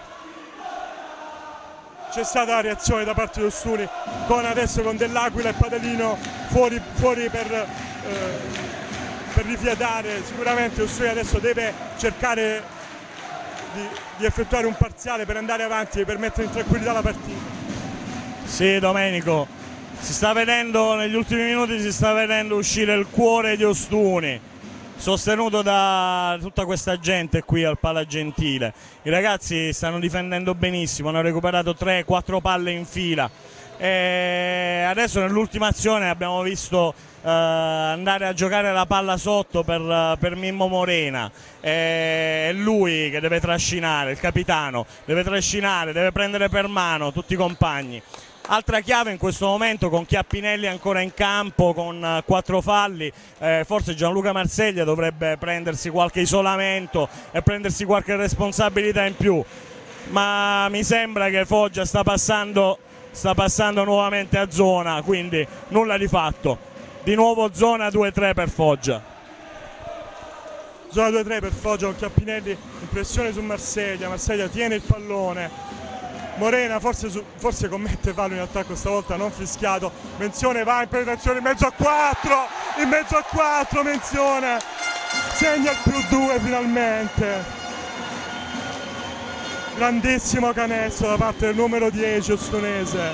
C'è stata la reazione da parte di Ostuni, con adesso con Dell'Aquila e Padalino fuori, fuori per... Eh, per rifiatare. Sicuramente Ostuni adesso deve cercare di, di effettuare un parziale per andare avanti e per mettere in tranquillità la partita. Sì, Domenico, si sta vedendo negli ultimi minuti, si sta vedendo uscire il cuore di Ostuni, sostenuto da tutta questa gente qui al Palagentile. I ragazzi stanno difendendo benissimo, hanno recuperato tre quattro palle in fila. e adesso nell'ultima azione abbiamo visto eh, andare a giocare la palla sotto per, per Mimmo Morena, è lui che deve trascinare, il capitano deve trascinare, deve prendere per mano tutti i compagni. Altra chiave in questo momento, con Chiappinelli ancora in campo con quattro falli, eh, forse Gianluca Marseglia dovrebbe prendersi qualche isolamento e prendersi qualche responsabilità in più, ma mi sembra che Foggia sta passando, sta passando nuovamente a zona, quindi nulla di fatto. Di nuovo zona due tre per Foggia. Zona due tre per Foggia con Chiappinelli in pressione su Marseglia, Marseglia tiene il pallone. Morena forse, su, forse commette fallo in attacco stavolta, non fischiato. Menzione va in penetrazione in mezzo a quattro, in mezzo a quattro Menzione segna il più due finalmente. Grandissimo canestro da parte del numero dieci ostunese.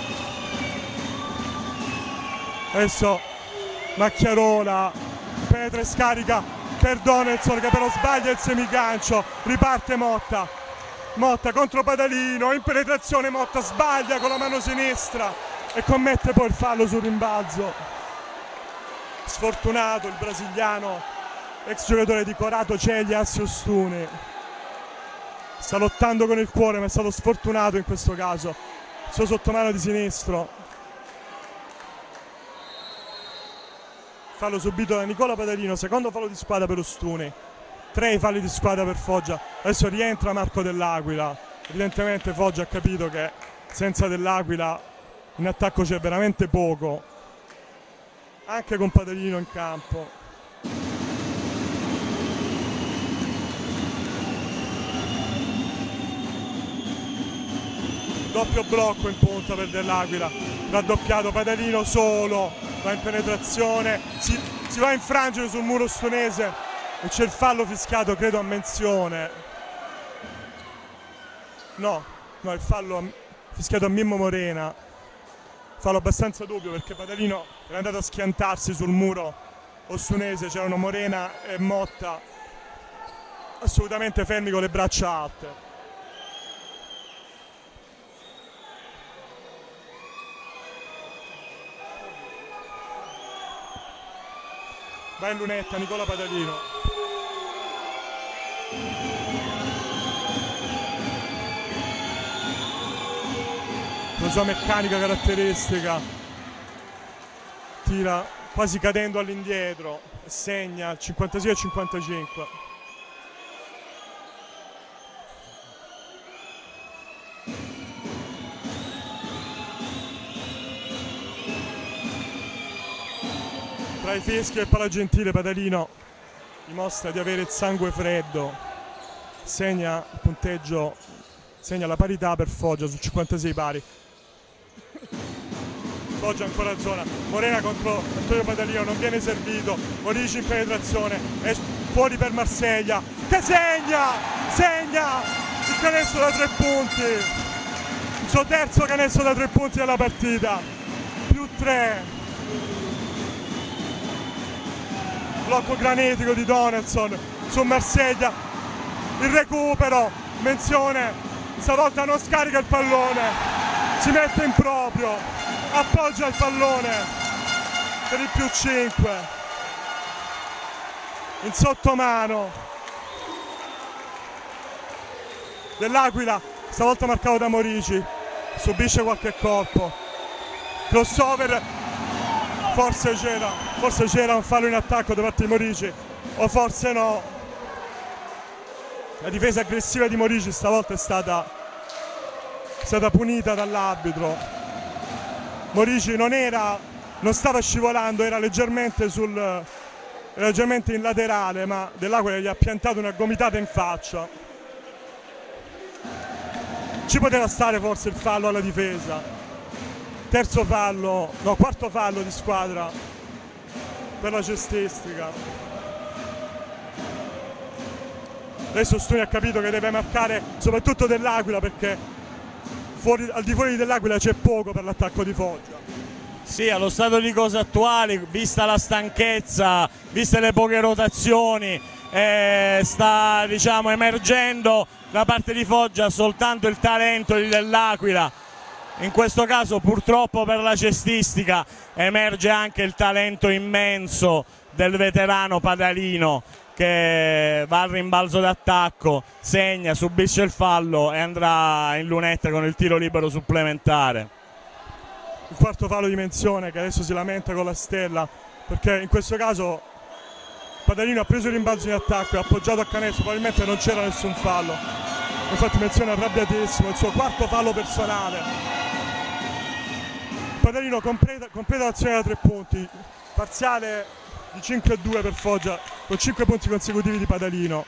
Adesso Macchiarola penetra e scarica per Donaldson che però sbaglia il semigancio, riparte Motta. Motta contro Padalino, in penetrazione Motta sbaglia con la mano sinistra e commette poi il fallo sul rimbalzo. Sfortunato il brasiliano, ex giocatore di Corato Ceglia Assi Ostuni. Sta lottando con il cuore ma è stato sfortunato in questo caso. Il suo sottomano di sinistro. Fallo subito da Nicola Padalino, secondo fallo di squadra per Ostuni. Tre i falli di squadra per Foggia. Adesso rientra Marco Dell'Aquila. Evidentemente Foggia ha capito che senza Dell'Aquila in attacco c'è veramente poco, anche con Padalino in campo. Doppio blocco in punta per Dell'Aquila, raddoppiato Padalino solo, va in penetrazione, si, si va a infrangere sul muro ostunese. E c'è il fallo fischiato credo a Menzione. No, no, il fallo fischiato a Mimmo Morena. Fallo abbastanza dubbio perché Padalino era andato a schiantarsi sul muro ostunese, c'erano Morena e Motta assolutamente fermi con le braccia alte. Va in lunetta Nicola Padalino. La sua meccanica caratteristica, tira quasi cadendo all'indietro e segna il cinquantasei a cinquantacinque. Tra i fischi e il Palagentile Padalino dimostra di avere il sangue freddo, segna il punteggio, segna la parità per Foggia su cinquantasei pari. Foggia ancora a zona, Morena contro Antonio Padalino, non viene servito, Morici in penetrazione, è fuori per Marseglia, che segna, segna il canestro da tre punti, il suo terzo canestro da tre punti della partita, più tre. Blocco granitico di Donaldson su Marseglia, il recupero, Menzione, stavolta non scarica il pallone, si mette in proprio, appoggia il pallone per il più cinque, in sottomano. Dell'Aquila, stavolta marcato da Morici, subisce qualche colpo, crossover, forse c'era, forse c'era un fallo in attacco da parte di Morici, o forse no. La difesa aggressiva di Morici stavolta è stata, è stata punita dall'arbitro. Morici non era, non stava scivolando, era leggermente, sul, era leggermente in laterale, ma Dell'Aquila gli ha piantato una gomitata in faccia. Ci poteva stare forse il fallo alla difesa. Terzo fallo, no, quarto fallo di squadra per la cestistica. Adesso Ostuni ha capito che deve marcare soprattutto Dell'Aquila, perché fuori, al di fuori dell'Aquila c'è poco per l'attacco di Foggia. Sì, allo stato di cose attuali, vista la stanchezza, viste le poche rotazioni, eh, sta diciamo emergendo da parte di Foggia soltanto il talento di Dell'Aquila, In questo caso purtroppo per la cestistica emerge anche il talento immenso del veterano Padalino, che va al rimbalzo d'attacco, segna, subisce il fallo e andrà in lunetta con il tiro libero supplementare. Il quarto fallo di Menzione, che adesso si lamenta con la stella, perché in questo caso Padalino ha preso il rimbalzo in attacco e ha appoggiato a canestro, probabilmente non c'era nessun fallo. Infatti Menzione è arrabbiatissimo, il suo quarto fallo personale. Padalino completa, completa l'azione da tre punti, parziale di cinque a due per Foggia, con cinque punti consecutivi di Padalino.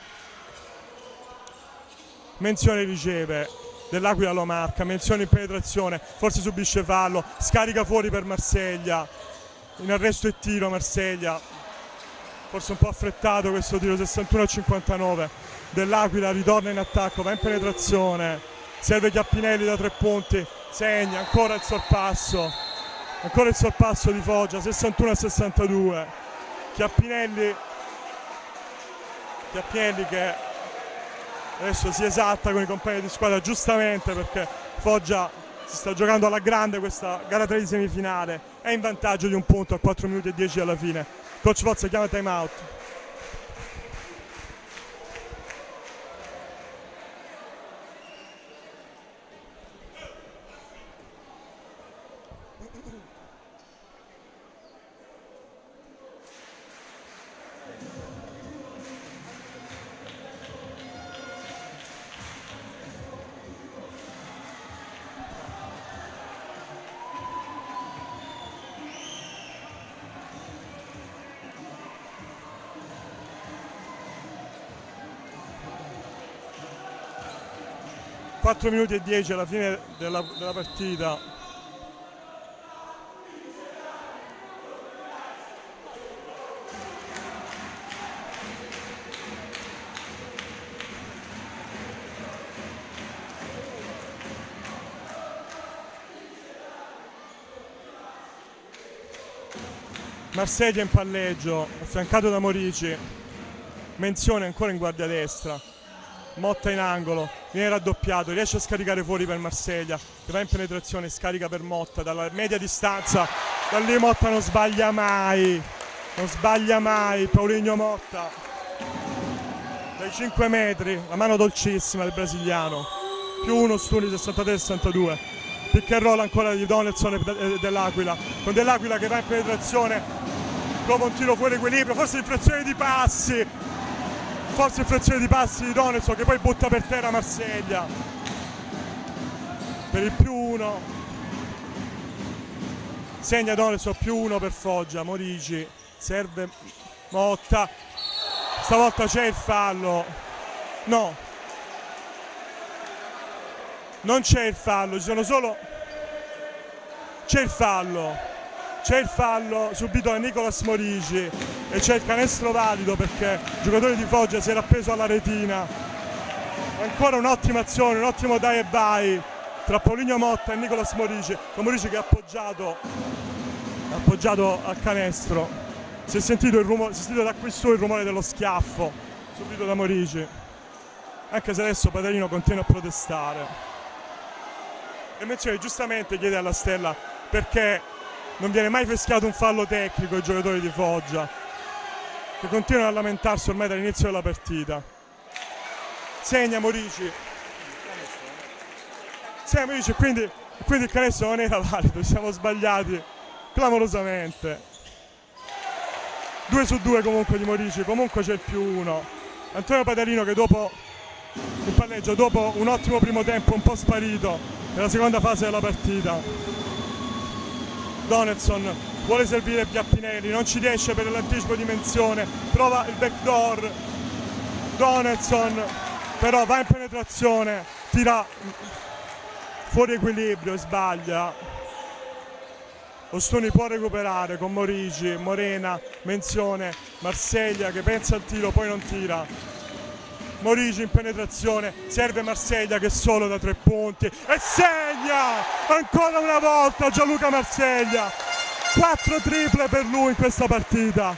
Menzione riceve, Dell'Aquila lo marca, Menzione in penetrazione, forse subisce fallo, scarica fuori per Marseglia, in arresto e tiro Marseglia, forse un po' affrettato questo tiro, sessantuno a cinquantanove. Dell'Aquila ritorna in attacco, va in penetrazione, serve Chiappinelli da tre punti, segna, ancora il sorpasso, ancora il sorpasso di Foggia, sessantuno a sessantadue. Chiappinelli, Chiappinelli che adesso si esalta con i compagni di squadra, giustamente, perché Foggia si sta giocando alla grande questa gara tre di semifinale, è in vantaggio di un punto a quattro minuti e dieci alla fine. Coach Vozza chiama time out. quattro minuti e dieci alla fine della, della partita. Marseglia in palleggio, affiancato da Morici. Menzione ancora in guardia destra. Motta in angolo, viene raddoppiato, riesce a scaricare fuori per Marseglia, che va in penetrazione, scarica per Motta dalla media distanza. Da lì Motta non sbaglia mai, non sbaglia mai, Paulinho Motta. Dai cinque metri, la mano dolcissima del brasiliano. Più uno Stuni, sessantatré sessantadue. Pick and roll ancora di Donaldson e Dell'Aquila, con Dell'Aquila che va in penetrazione, trova un tiro fuori equilibrio, forse infrazione di passi, forse infrazione di passi di Donaldson che poi butta per terra Marseglia per il più uno. Segna Donaldson, più uno per Foggia. Morici, serve Motta, stavolta c'è il fallo, no, non c'è il fallo, ci sono solo c'è il fallo c'è il fallo subito da Nicolas Morici e c'è il canestro valido perché il giocatore di Foggia si era appeso alla retina. Ancora un'ottima azione, un ottimo dai e vai tra Paulinho Motta e Nicolas Morici, con Morici che ha appoggiato ha appoggiato al canestro. Si è sentito il rumore, si è sentito da qui su il rumore dello schiaffo subito da Morici, anche se adesso Padalino continua a protestare. E Menzione giustamente chiede alla Stella perché non viene mai fischiato un fallo tecnico ai giocatori di Foggia, che continuano a lamentarsi ormai dall'inizio della partita. Segna Morici, segna Morici, quindi, quindi il canestro non era valido, ci siamo sbagliati clamorosamente. Due su due comunque di Morici, comunque c'è il più uno. Antonio Padalino che dopo il palleggio, dopo un ottimo primo tempo un po' sparito nella seconda fase della partita. Donaldson vuole servire Chiappinelli, non ci riesce per l'anticipo di Menzione, prova il backdoor. Donaldson però va in penetrazione, tira fuori equilibrio e sbaglia. Ostuni può recuperare con Morici, Morena, Menzione, Marseglia che pensa al tiro poi non tira. Morici in penetrazione, serve Marseglia che è solo da tre punti e segna ancora una volta Gianluca Marseglia. Quattro triple per lui in questa partita,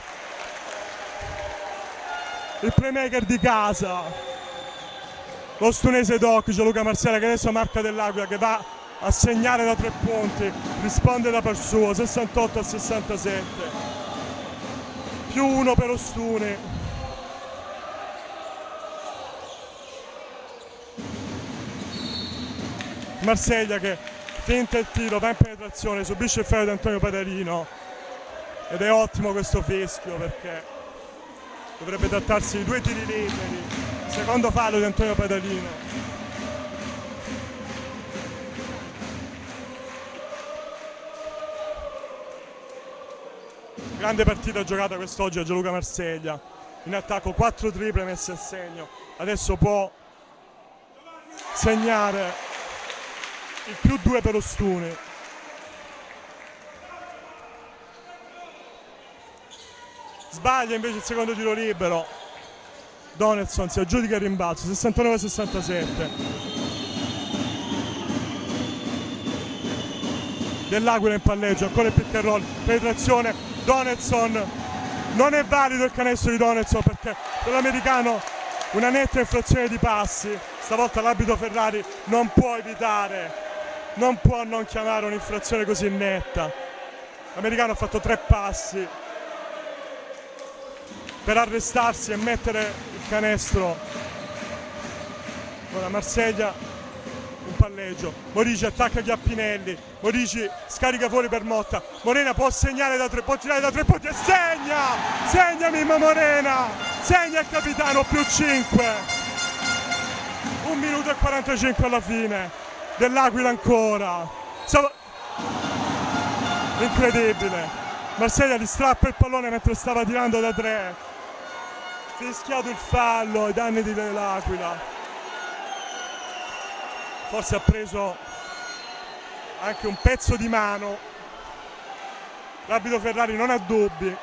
il playmaker di casa. Lo stunese doc Gianluca Marseglia che adesso marca Dell'Aquila, che va a segnare da tre punti, risponde da per suo, sessantotto a sessantasette, più uno per Ostuni. Marseglia che tenta il tiro, va in penetrazione, subisce il fallo di Antonio Padarino ed è ottimo questo fischio perché dovrebbe trattarsi di due tiri liberi. Secondo fallo di Antonio Padarino. Grande partita giocata quest'oggi a Gianluca Marseglia, in attacco quattro triple messe a segno, adesso può segnare il più due per Ostuni. Sbaglia invece il secondo tiro libero, Donaldson si aggiudica il rimbalzo, sessantanove a sessantasette. Dell'Aquila in palleggio, ancora il pick and roll, penetrazione, Donaldson, non è valido il canestro di Donaldson perché per l'americano una netta infrazione di passi, stavolta l'arbitro Ferrari non può evitare, non può non chiamare un'infrazione così netta. L'americano ha fatto tre passi per arrestarsi e mettere il canestro. Ora Marseglia un palleggio, Morici attacca Chiappinelli, Morici scarica fuori per Motta, Morena può segnare da tre, può tirare da tre punti e segna! Segna Mimmo Morena! Segna il capitano, più cinque! un minuto e quarantacinque alla fine, dell'Aquila ancora. Stava... Incredibile! Marseglia gli strappa il pallone mentre stava tirando da tre. Fischiato il fallo ai danni dell'Aquila. Forse ha preso anche un pezzo di mano, l'arbitro Ferrari non ha dubbi,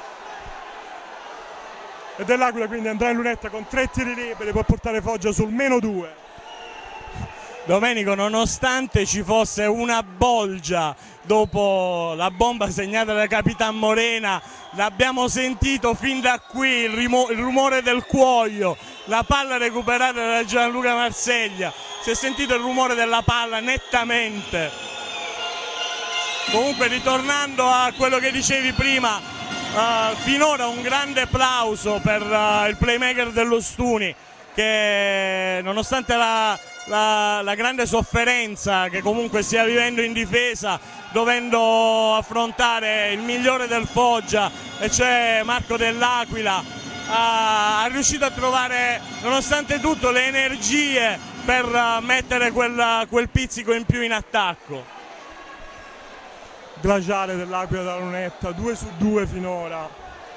e dell'Aquila quindi andrà in lunetta con tre tiri liberi, può portare Foggia sul meno due. Domenico, nonostante ci fosse una bolgia dopo la bomba segnata da Capitan Morena, l'abbiamo sentito fin da qui il, il rumore del cuoio, la palla recuperata da Gianluca Marseglia, si è sentito il rumore della palla nettamente. Comunque, ritornando a quello che dicevi prima, uh, finora un grande applauso per uh, il playmaker dell'Ostuni che, nonostante la, la, la grande sofferenza che comunque stia vivendo in difesa, dovendo affrontare il migliore del Foggia, e cioè Marco Dell'Aquila, ha, è riuscito a trovare, nonostante tutto, le energie per uh, mettere quel, quel pizzico in più in attacco. Glaciale dell'Aquila da lunetta, due su due finora.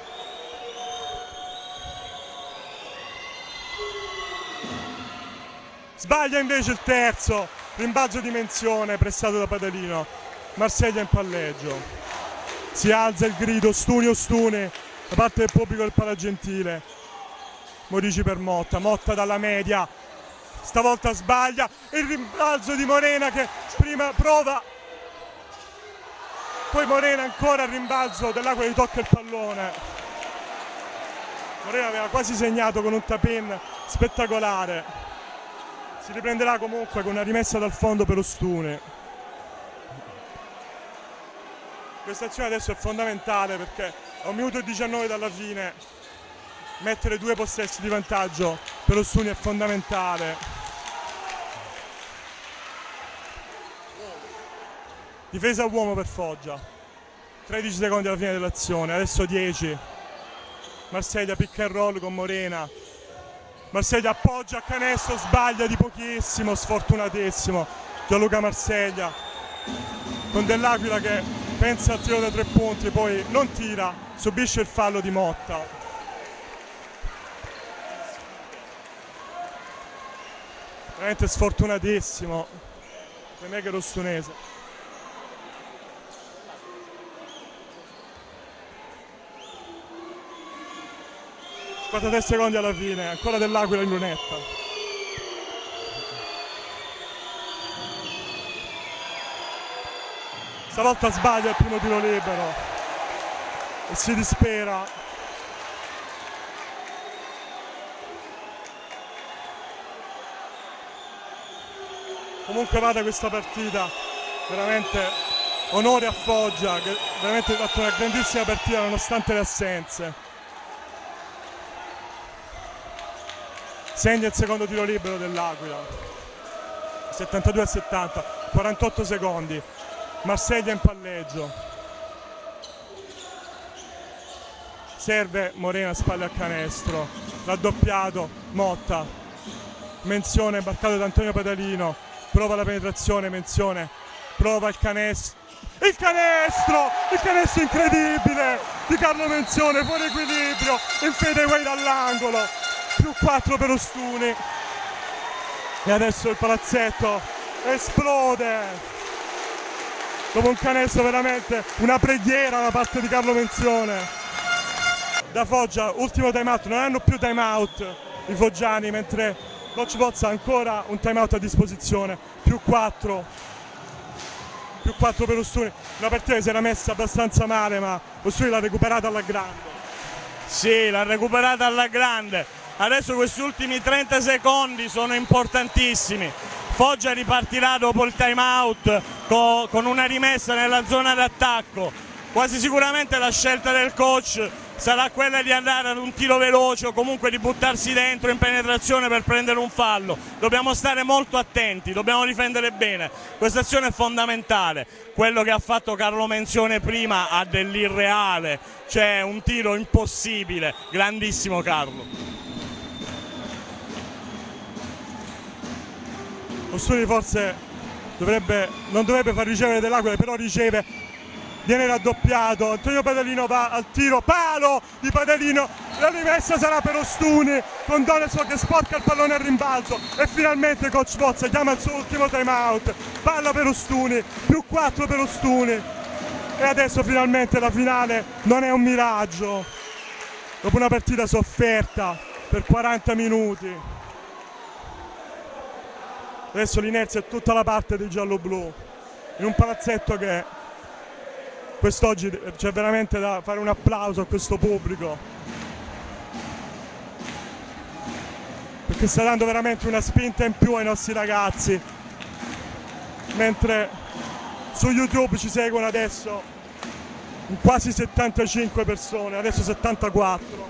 Sbaglia invece il terzo, rimbalzo di menzione pressato da Padarino. Marseglia in palleggio. Si alza il grido, Ostuni, Ostuni, da parte del pubblico del Palagentile. Morici per Motta, Motta dalla media, stavolta sbaglia, il rimbalzo di Morena che prima prova, poi Morena ancora il rimbalzo dell'Aquila, gli tocca il pallone. Morena aveva quasi segnato con un tap-in spettacolare, si riprenderà comunque con una rimessa dal fondo per Ostuni. Questa azione adesso è fondamentale perché a un minuto e diciannove dalla fine mettere due possessi di vantaggio per Ostuni è fondamentale. Difesa uomo per Foggia, tredici secondi alla fine dell'azione, adesso dieci. Marseglia pick and roll con Morena, Marseglia appoggia a canestro, sbaglia di pochissimo, sfortunatissimo Gianluca Marseglia, con Dell'Aquila che pensa al tiro da tre punti, poi non tira, subisce il fallo di Motta. Veramente sfortunatissimo playmaker ostunese. cinquantatré secondi alla fine, ancora Dell'Aquila in lunetta. Stavolta sbaglia il primo tiro libero e si dispera. comunque vada questa partita, veramente onore a Foggia che veramente ha fatto una grandissima partita nonostante le assenze. Segna il secondo tiro libero dell'Aquila, settantadue a settanta, quarantotto secondi, Marsiglia in palleggio, serve Morena, spalle al canestro, raddoppiato Motta, menzione imbarcato da Antonio Padalino, prova la penetrazione, menzione, prova il canestro, il canestro, il canestro incredibile di Carlo Menzione, fuori equilibrio, in fadeaway dall'angolo, più quattro per Ostuni e adesso il palazzetto esplode dopo un canestro, veramente una preghiera da parte di Carlo Menzione. Da Foggia, ultimo time out, non hanno più time out i foggiani, mentre Coach Pozza ha ancora un time out a disposizione, più quattro, più quattro per Ostuni, una partita che si era messa abbastanza male ma Ostuni l'ha recuperata alla grande. Sì, l'ha recuperata alla grande, adesso questi ultimi trenta secondi sono importantissimi, Foggia ripartirà dopo il time out co con una rimessa nella zona d'attacco, quasi sicuramente la scelta del coach sarà quella di andare ad un tiro veloce o comunque di buttarsi dentro in penetrazione per prendere un fallo. Dobbiamo stare molto attenti, dobbiamo difendere bene, questa azione è fondamentale. Quello che ha fatto Carlo Menzione prima ha dell'irreale, c'è un tiro impossibile, grandissimo Carlo. Ostuni forse dovrebbe, non dovrebbe far ricevere dell'Aquila, però riceve, viene raddoppiato, Antonio Padalino va al tiro, palo di Padalino, la rimessa sarà per Ostuni con Donelson che sporca il pallone al rimbalzo e finalmente Coach Pozza chiama il suo ultimo time out, palla per Ostuni, più quattro per Ostuni e adesso finalmente la finale non è un miraggio dopo una partita sofferta per quaranta minuti. Adesso l'inerzia è tutta la parte dei gialloblu in un palazzetto che quest'oggi c'è veramente da fare un applauso a questo pubblico perché sta dando veramente una spinta in più ai nostri ragazzi, mentre su YouTube ci seguono adesso quasi settantacinque persone, adesso settantaquattro.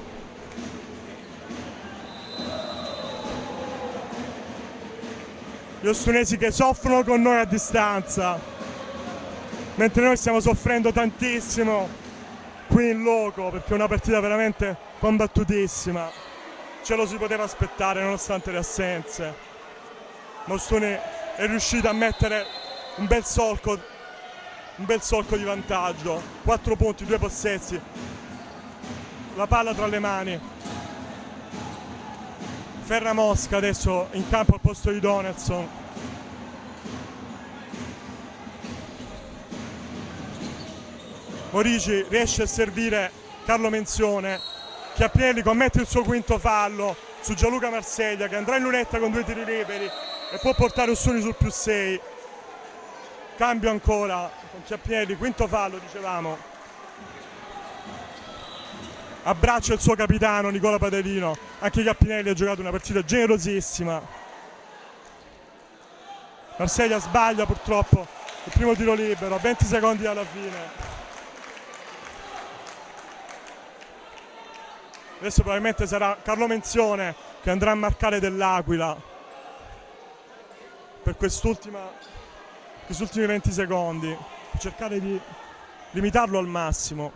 Gli ostunesi che soffrono con noi a distanza, mentre noi stiamo soffrendo tantissimo qui in loco perché è una partita veramente combattutissima, ce lo si poteva aspettare nonostante le assenze. Ostuni è riuscito a mettere un bel solco, un bel solco di vantaggio, quattro punti, due possessi, la palla tra le mani. Ferra Mosca adesso in campo al posto di Donelson. Morici riesce a servire Carlo Menzione, Chiappinelli commette il suo quinto fallo su Gianluca Marsiglia che andrà in lunetta con due tiri liberi e può portare Ostuni sul più sei. Cambio ancora con Chiappinelli, quinto fallo dicevamo. Abbraccia il suo capitano Nicola Padalino, anche Chiappinelli ha giocato una partita generosissima. Marsiglia sbaglia purtroppo il primo tiro libero, venti secondi alla fine. Adesso probabilmente sarà Carlo Menzione che andrà a marcare dell'Aquila per quest'ultima, questi ultimi venti secondi, per cercare di limitarlo al massimo.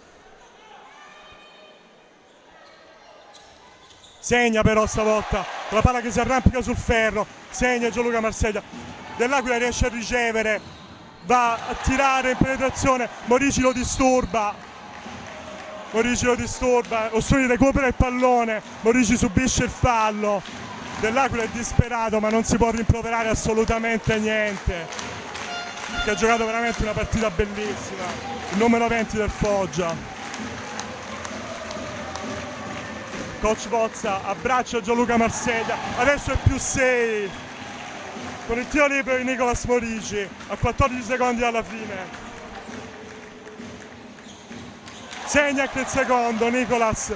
Segna però stavolta, la palla che si arrampica sul ferro, segna Gianluca Marsiglia. Dell'Aquila riesce a ricevere, va a tirare in penetrazione, Morici lo disturba. Morici lo disturba, Ostuni recupera il pallone, Morici subisce il fallo. Dell'Aquila è disperato ma non si può rimproverare assolutamente niente, perché ha giocato veramente una partita bellissima, il numero venti del Foggia. Coach Pozza abbraccia Gianluca Marsiglia, adesso è più sei con il tiro libero di Nicolas Morici a quattordici secondi alla fine. Segna anche il secondo Nicolas.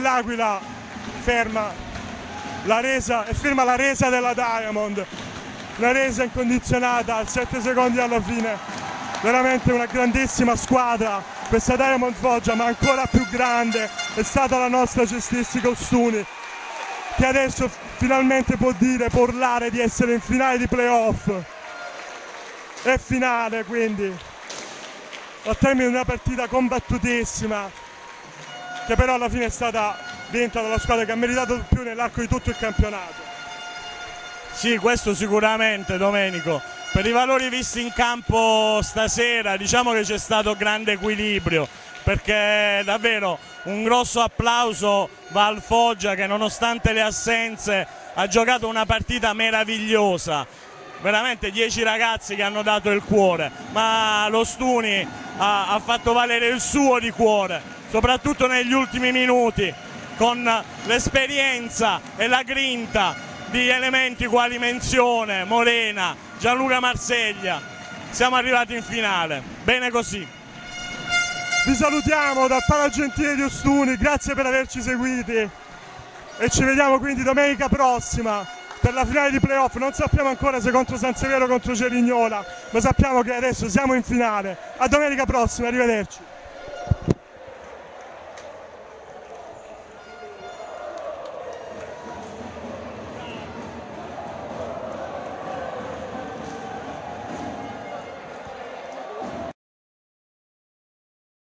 Dell'Aquila ferma la resa e firma la resa della Diamond. una resa incondizionata al sette secondi alla fine, veramente una grandissima squadra questa Diamond Foggia, ma ancora più grande è stata la nostra Cestistica Ostuni, che adesso finalmente può dire, può urlare di essere in finale di playoff. È finale, quindi al termine di una partita combattutissima, che però alla fine è stata vinta dalla squadra che ha meritato di più nell'arco di tutto il campionato. Sì, questo sicuramente, Domenico. Per i valori visti in campo stasera, diciamo che c'è stato grande equilibrio, perché davvero un grosso applauso va al Foggia, che nonostante le assenze ha giocato una partita meravigliosa. Veramente dieci ragazzi che hanno dato il cuore, ma l'Ostuni ha, ha fatto valere il suo di cuore, soprattutto negli ultimi minuti, con l'esperienza e la grinta di elementi quali Menzione, Morena, Gianluca Marseglia. Siamo arrivati in finale, bene così. Vi salutiamo dal Palagentile di Ostuni, grazie per averci seguiti e ci vediamo quindi domenica prossima per la finale di playoff. Non sappiamo ancora se contro San Severo o contro Cerignola, ma sappiamo che adesso siamo in finale. A domenica prossima, arrivederci.